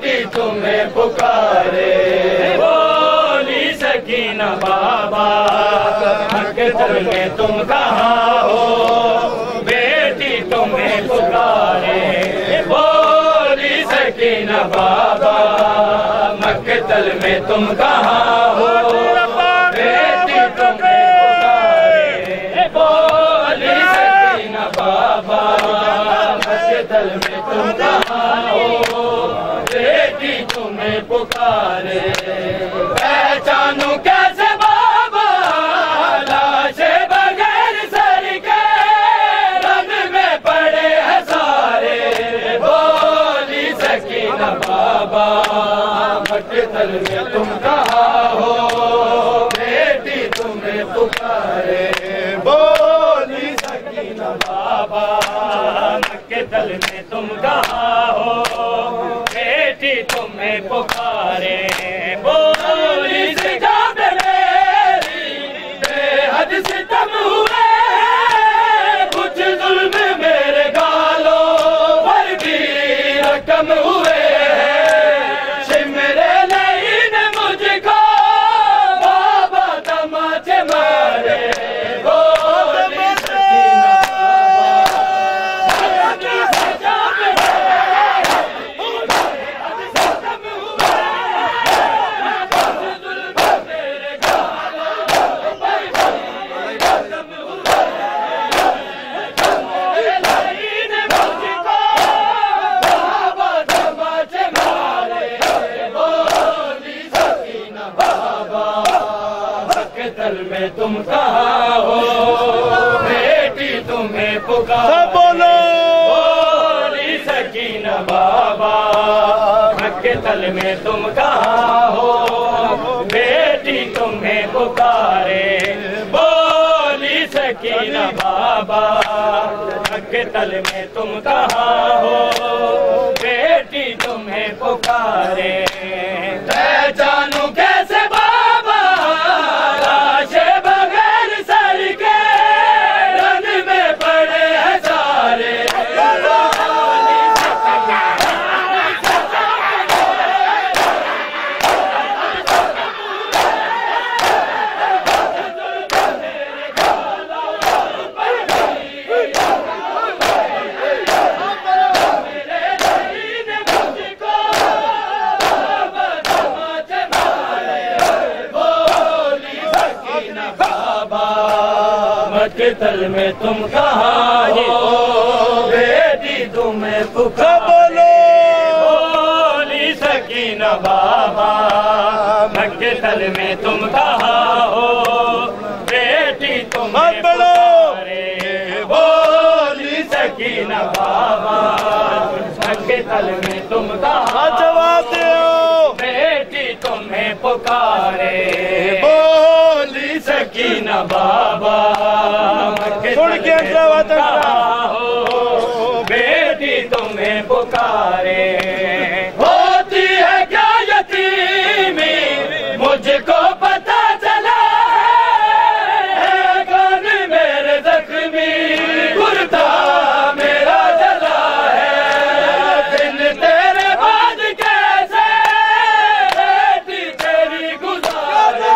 पुकारे, बोली सकीना बाबा मक्के तल में तुम कहाँ हो, बेटी तुम्हें पुकारे, बोली सकीना बाबा मक्के तल में तुम कहाँ हो, बेटी तुम्हें पुकारे, बोली सकीना बाबा मक्के तल में तुम कहाँ हो, बेटी तुम्हें पुकारे। पहचानू कैसे बाबा लाशे बगैर सर के रन में पड़े हैं सारे, बोली सकीना बाबा मक्के तल में तुम कहाँ हो, बेटी तुम्हें पुकारे, बोली सकीना बाबा मक्के तल में तुम कहाँ हो, बेटी तुम्हें पुकारे, बोली सिजाद मेरी बेहद सितम हुए, कुछ जुल्म मेरे गालों पर भी रकम हुए, शिमरे नहीं ने मुझको बाबा तमाचे मारे, बोली सकीना तल में तुम कहाँ हो, बेटी तुम्हें पुकारे, बोलो बोली सकीना बाबा मक्के तल में तुम कहाँ हो, बेटी तुम्हें पुकारे, बोली सकीना बाबा मक्के तल में तुम कहाँ हो, बेटी तुम्हें पुकारे। पहचानू कैसे बाबा लाशे बगैर सर के रन में पड़े हैं सारे, मक्के तल में तुम कहाँ हो, बेटी तुम्हें पुकारे, बोली सकीना बाबा मक्के तल में तुम कहाँ हो, बेटी तुम्हें पुकारे, बोली सकीना बाबा मक्के तल में तुम कहाँ जवाब दो, बेटी तुम्हें पुकारे, बोली सकीना बाबा सुन के जवाब हो, बेटी तुम्हें पुकारे, होती है क्या यतीमी मुझको पता चला है, कान मेरे जख्मी कुर्ता मेरा जला है, दिन तेरे बाद कैसे बेटी तेरी गुजारे,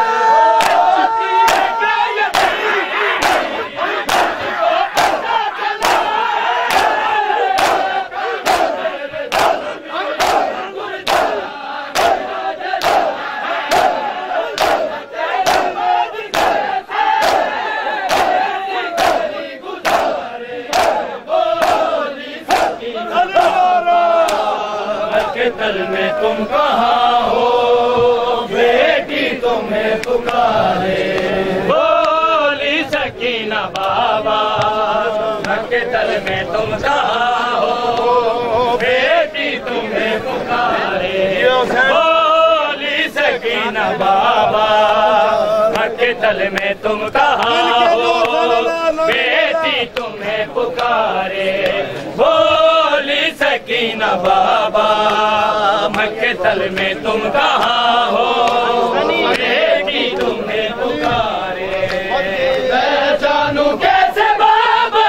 तल में तुम कहाँ हो, बेटी तुम्हें पुकारे, बोली सकीना बाबा मक्के तल में तुम कहाँ हो, बेटी तुम्हें पुकारे, बोली सकीना बाबा मक्के तल में तुम कहाँ हो, बेटी तुम्हें पुकारे, बोली सकीना बाबा मक्के तल में तुम कहाँ हो, बेटी तुम्हें पुकारे। पहचानू कैसे बाबा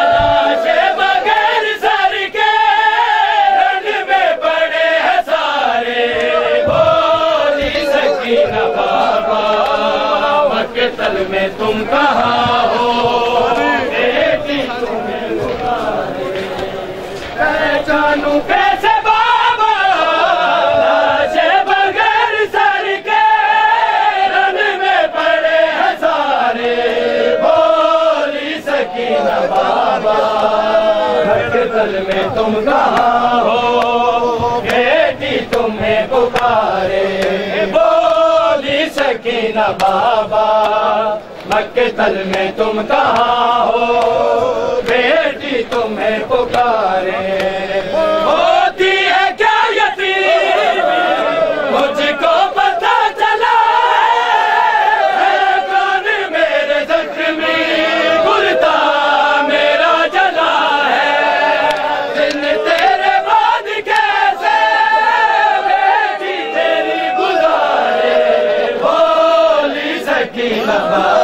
लाशे बगैर सर के रन में पड़े हैं सारे, तल में तुम कहाँ हो, बेटी तुम्हें पुकारे। बोली सकीना बाबा मक्के तल में तुम कहाँ हो, बेटी तुम्हें पुकारे। होती है क्या यतीमी मुझको पता चला है, कौन मेरे जख्मी गुलता मेरा जला है। दिन तेरे बाद कैसे बेटी तेरी गुजारे। बोली सकीना बाबा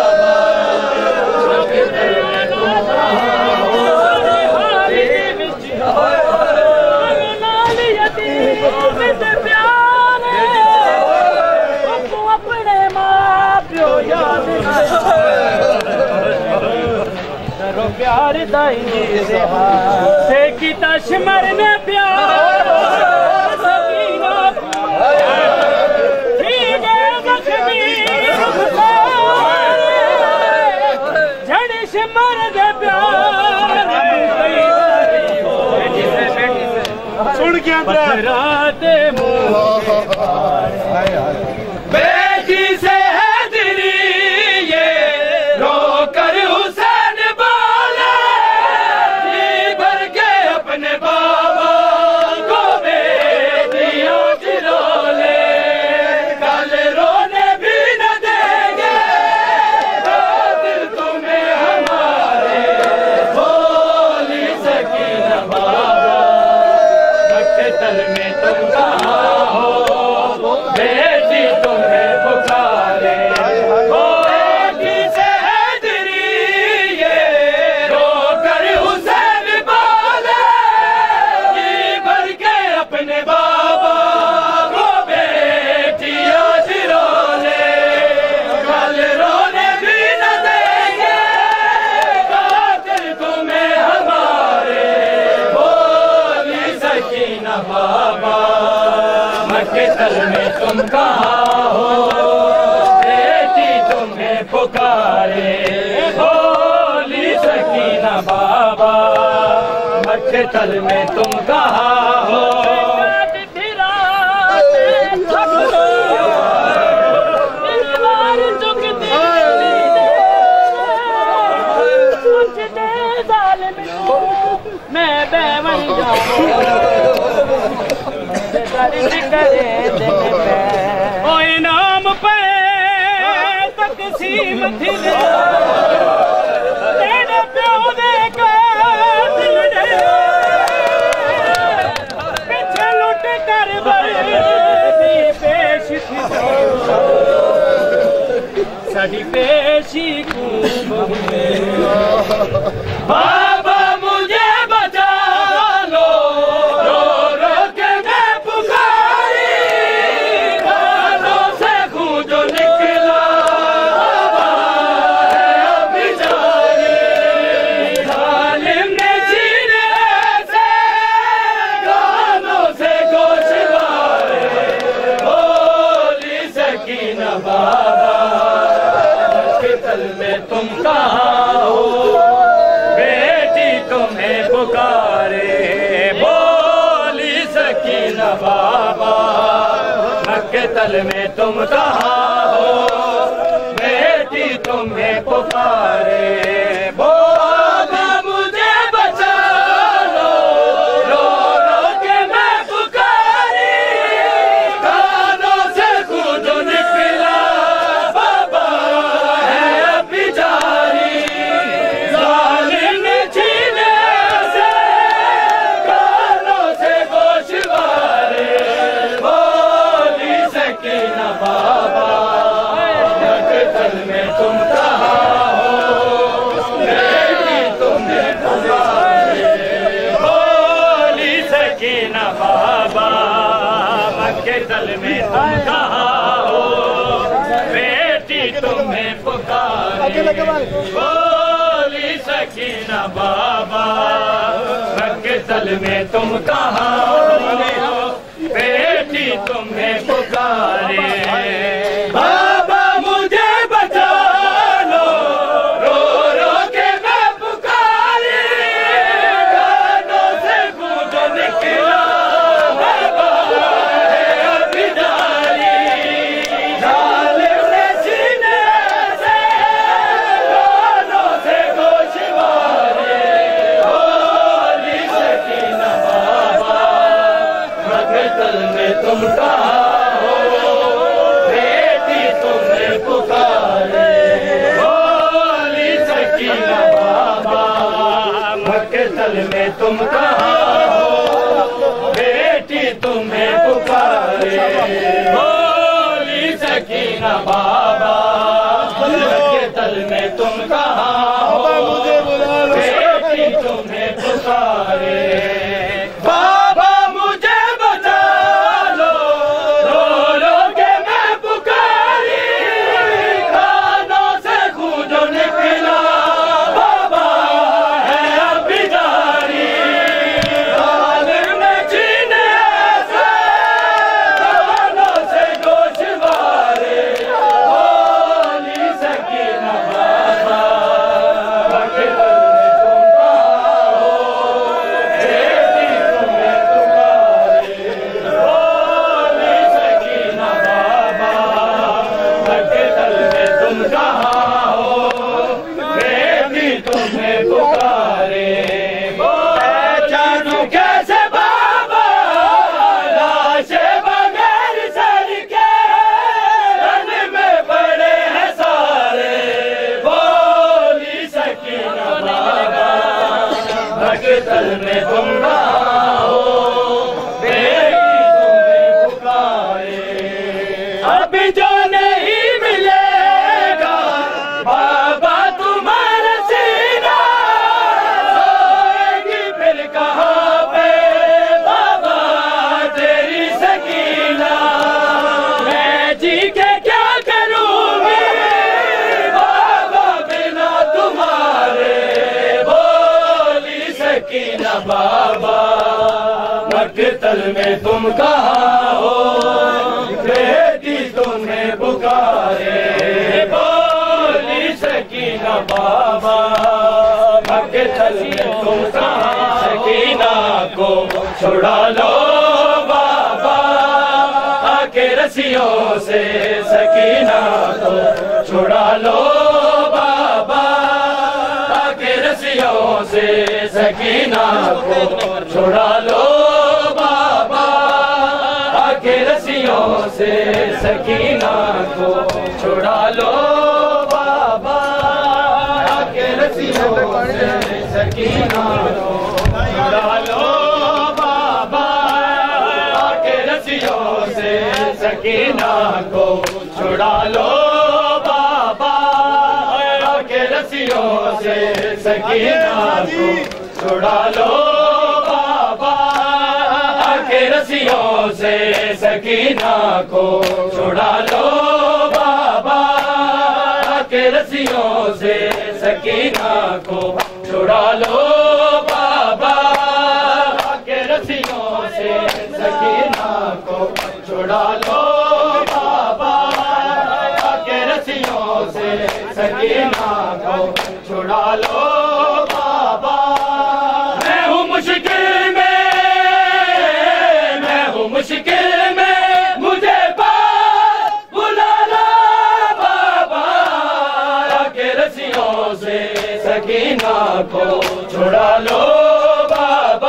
प्यार दाई से किता शिमर ने प्यार सकीना झड़ शिमर ने प्यार सुन क्या रात बेटी से है तेरी ये रोकर हुसैन बोले, जी भर के अपने बाबा को बेटियों चिरोले। कल रोने भी न देंगे दिल तुम्हें हमारे। बोली सकीना बाबा मक्के तल में तुम कहाँ हो, बेटी तुम्हें पुकारे। बेटी से है तेरी ये रोकर हुसैन बोले, जी भर के अपने बाबा को बेटियां चिरोले। कल रोने भी न देंगे कातिल तुम्हें हमारे। बोली सकीना बाबा मक्के तल में तुम कहाँ हो, बेटी तुम्हें पुकारे। बोली सकीना बाबा मक्के तल में तुम कहाँ हो। मैं बेमन जाऊं ओ इनाम पे तकसीम थी तेरे प्यो दे कातिल ने पीछे लुट कर बड़ी पेश थी साडी पेशी को बाबा मुझे बचा लो, रो रो के मैं पुकारी। कानों से खून जो निकला है अभी जारी। जालिम ने सीने से कानों से गोश्त मारे। बोली सकीना बाबा मक्के तल में तुम कहाँ हो, बेटी तुम्हें पुकारे। बोली सकीना बाबा मक्के तल में तुम कहाँ हो, बेटी तुम्हें पुकारे। बाबा मुझे बचा लो, रो रो के मैं पुकारी। कानों से खून जो निकला बाबा है अभी जारी। जालिम ने छीने से कानों से गोश्त मारे। बोली सकीना बाबा मक्के तल में तुम कहाँ हो, बेटी तुम्हें पुकारे। बोली सकीना बाबा मक्के तल में तुम कहाँ हो, बेटी तुम्हें पुकारे। बोली सकीना बाबा मक्के तल में तुम कहाँ हो, बेटी तुम्हें पुकारे। बाबा मुझे बचा लो, रो रो के मैं पुकारी। कानों से मक्तल में तुम कहाँ हो, बेटी तुम्हें पुकारे। बोली सकीना बाबा मक्तल में तुम कहाँ हो, बेटी तुम्हें पुकारे। बाबा मुझे बचा लो, रो रो के मैं पुकारी, कानों से खून जो निकला बाबा है अभी जारी। हालिर में जीने से कानों से गोशवारे। बोली सकीना बाबा मक्तल में तुम कहाँ हो, बेटी तुम्हें पुकारे। पहचानूं कैसे बाबा लाशे बगैर सर के, रन में पड़े हैं सारे। बोली सकीना बाबा मक्तल में तुम कहाँ हो, बेटी तुम्हें पुकारे। अभी जो नहीं मिलेगा बाबा तुम्हारा सीना, सोएगी फिर कहाँ पे बाबा तेरी सकीना। मैं जी के क्या करूँगी बाबा बिना तुम्हारे। बोली सकीना बाबा मक्तल में तुम कहाँ हो, बेटी तुम्हें पुकारे। बोली सकीना बाबा मक्तल में तुम कहाँ। सकीना को छुड़ा लो बाबा आके रस्सियों से, सकीना को छुड़ा लो बाबा आके रस्सियों से। सकीना को छुड़ा लो बाबा आके रस्सियों से। सकीना को छुड़ा लो बाबा आके रस्सियों से। सकीना को छुड़ा लो बाबा आके रस्सियों से। सकीना को छुड़ा लो बाबा आके रस्सियों से। सकीना को छुड़ा लो बाबा आके रस्सियों से। सकीना को छुड़ा लो बाबा आके रस्सियों से। सकीना को छुड़ा लो बाबा आके रस्सियों से। सकीना को छुड़ा लो बाबा आके रस्सियों से। सकीना को छुड़ा लो बाबा। मैं हूँ मुश्किल में, मैं हूँ मुश्किल में, मुझे पास बुला लो बाबा आके रस्सियों से। सकीना को छुड़ा लो बाबा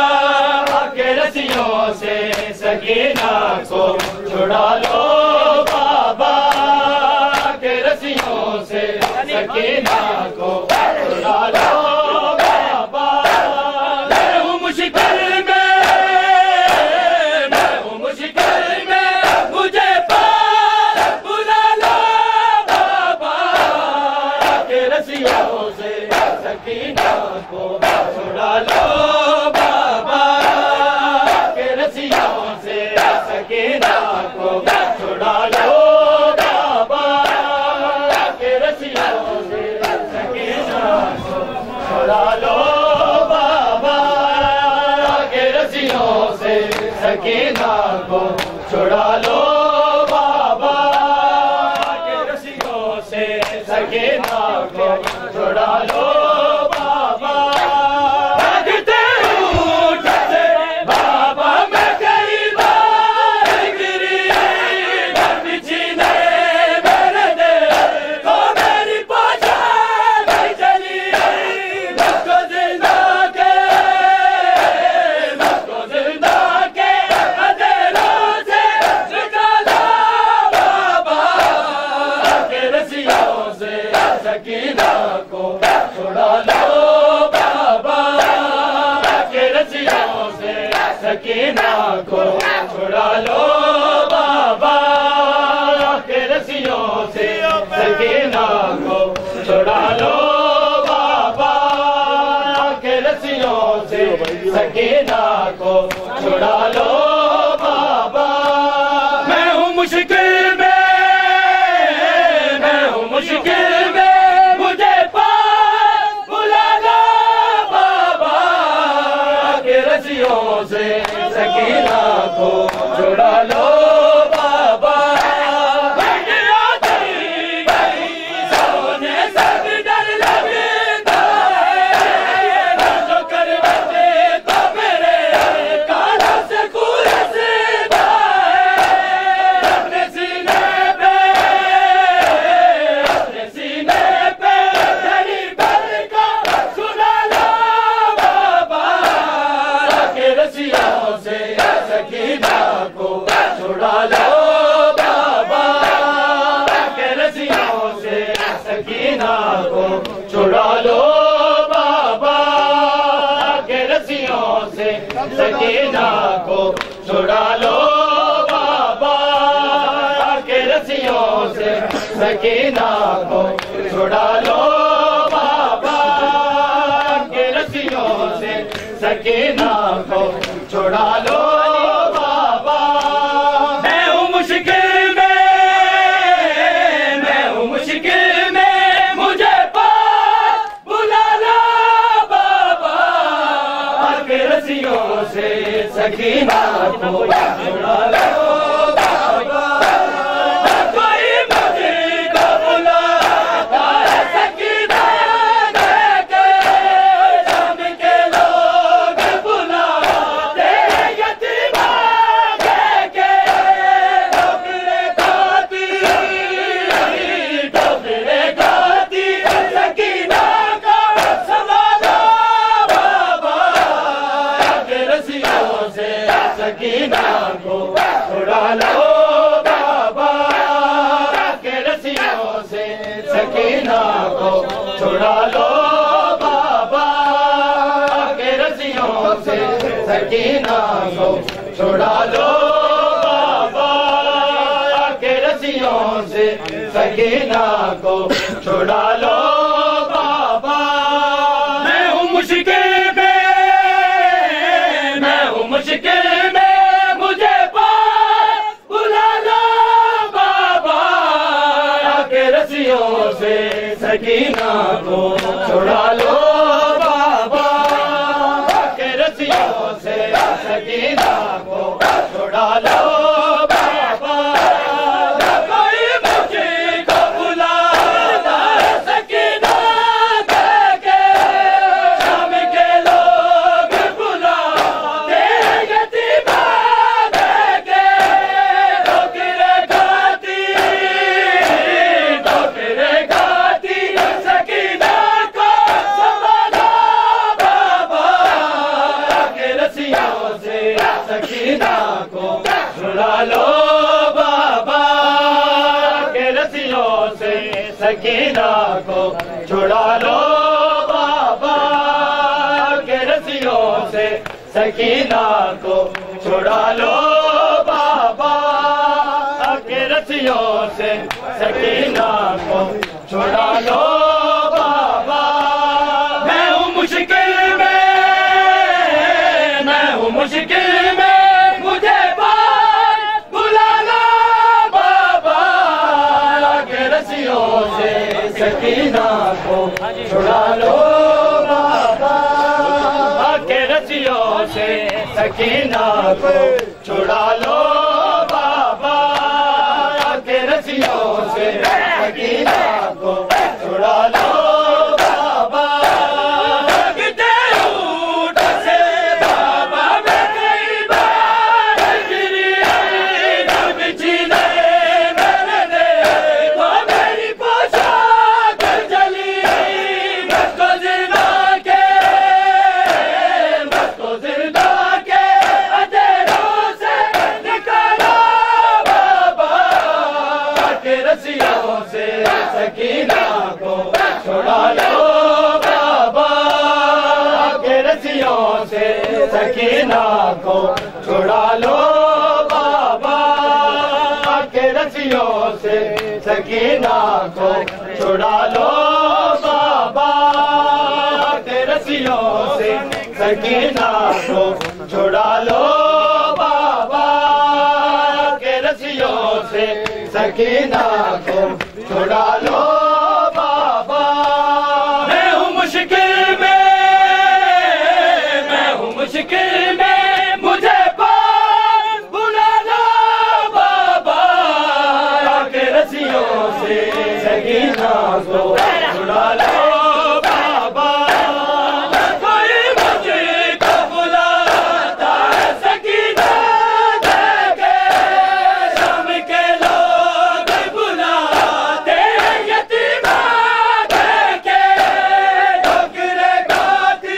आके रस्सियों से। सकीना को छुड़ा लो बाबा आके रस्सियों से। सकीना को छुड़ा लो बाबा। मैं हूँ मुश्किल में, मैं हूँ मुश्किल में, मुझे पास बुला लो बाबा आके रस्सियों से। सकीना को छुड़ा लो बाबा आके रस्सियों से। सकीना को छुड़ा लो बाबा आके रस्सियों से। सकीना को छुड़ा लो बाबा आके रस्सियों से। सकीना को छुड़ा लो बाबा आके रस्सियों से। सकीना को छुड़ा लो बाबा। भागते उठते बाबा मैं कई बार गिरी, दर्द छीने मेरे दिल को मेरी पहचान नहीं चली। मुझको जिंदा के, मुझको जिंदा के अंधेरों से निकाल को छुड़ा लो बाबा के रस्सियों से सकीना को छुड़ा लो बाबा के रस्सियों से सकीना को छुड़ा लो बाबा। मैं हूँ मुश्किल में मैं हूँ मुश्किल में मुझे पार बुला लो बाबा के रस्सियों से सकीना को छुड़ा लो बाबा। सोने सब डर लगता है जो कर बैठे तो मेरे कानों से खुलता है। अपने सीने पे अपने सीने पे तेरी बात का सुना लो बाबा के रस्सियों से सकीना को छुड़ा लो बाबा के रस्सियों से सकीना को छुड़ा लो बाबा के रस्सियों से सकीना को छुड़ा लो बाबा के रस्सियों से सकीना को छुड़ा लो बाबा के रस्सियों से सकीना को छुड़ा लो बाबा। मैं हूँ मुश्किल में मैं हूँ मुश्किल में मुझे पार बुला लो बाबा के रस्सियों से सकीना को छुड़ा लो बाबा। कोई मुझको बुलाता है सकीना देके शाम के लोग बुलाते हैं यतीमा देके। ठोकरे खाती ठोकरे खाती सकीना को संभालो बाबा के रस्सियों से सकीना को छुड़ा लो बाबा के रस्सियों से सकीना को छुड़ा लो बाबा के रस्सियों से सकीना को छुड़ा लो बाबा के रस्सियों से सकीना को छुड़ा लो बाबा। मैं हूँ मुश्किल में मैं हूँ मुश्किल में मुझे पार बुला लो बाबा के रस्सियों से सकीना को छुड़ा लो बाबा के रस्सियों से सकीना को छुड़ा लो बाबा। कोई मुझको बुलाता है सकीना देके शाम के लोग बुलाते हैं यतीमा देके। ठोकरे खाती ठोकरे खाती सकीना को संभालो बाबा के रस्सियों से सकीना को छुड़ा लो बाबा के रस्सियों से सकीना को छुड़ा लो बाबा के रस्सियों से सकीना को छुड़ा लो बाबा के रस्सियों से सकीना को छुड़ा लो बाबा। मैं हूँ मुश्किल में मैं हूँ मुश्किल में मुझे पार बुला लो बाबा के रस्सियों से सकीना को छुड़ा लो बाबा के रस्सियों से सकीना को छुड़ा लो बाबा के रस्सियों से सकीना को छुड़ा लो बाबा। लगते ऊँट से बाबा मैं कई बार गिरी जब छीने मैंने देखा मेरी पोशाक जली। मुझको जिंदा के मुझको जिंदा के अंधेरों से निकालो बाबा के रस्सियों से से सकीना को छुड़ा लो बाबा के रस्सियों से सकीना को छुड़ा लो बाबा के रस्सियों से सकीना को छुड़ा लो बाबा के रस्सियों से सकीना को छुड़ा लो बाबा। मैं हूँ मुश्किल में मैं हूँ मुश्किल में मुझे पास बुला लो बाबा के रस्सियों से सकीना को छुड़ा लो बाबा। कोई मुझको बुलाता है सकीना देके शाम के लोग बुलाते हैं यतीमा देके ठोकरे खाती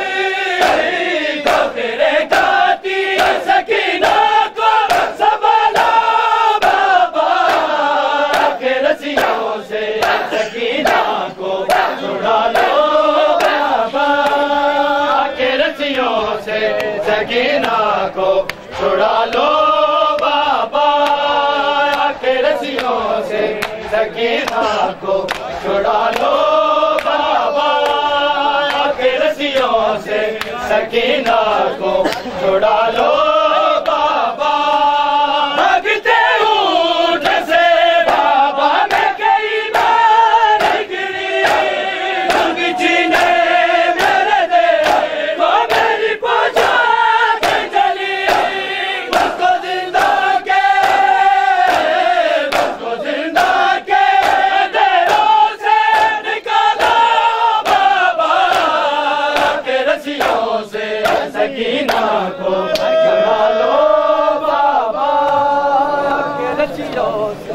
ठोकरे खाती सकीना को संभालो बाबा के रस्सियों से सकीना को छुड़ा लो बाबा के रस्सियों से सकीना को छुड़ा लो बाबा के रस्सियों से सकीना को छुड़ा लो बाबा के रस्सियों से सकीना को छुड़ा लो बाबा। भागते ऊंट से बाबा मैं कई बार गिरी रंग चीने मेरे दे वो मेरी पहुंचा के चली उसको जिंदा के उसको जिंदा के अंधेरों से निकालो बाबा के रस्सियों से सकीना को छुड़ा लो बाबा के रस्सियों से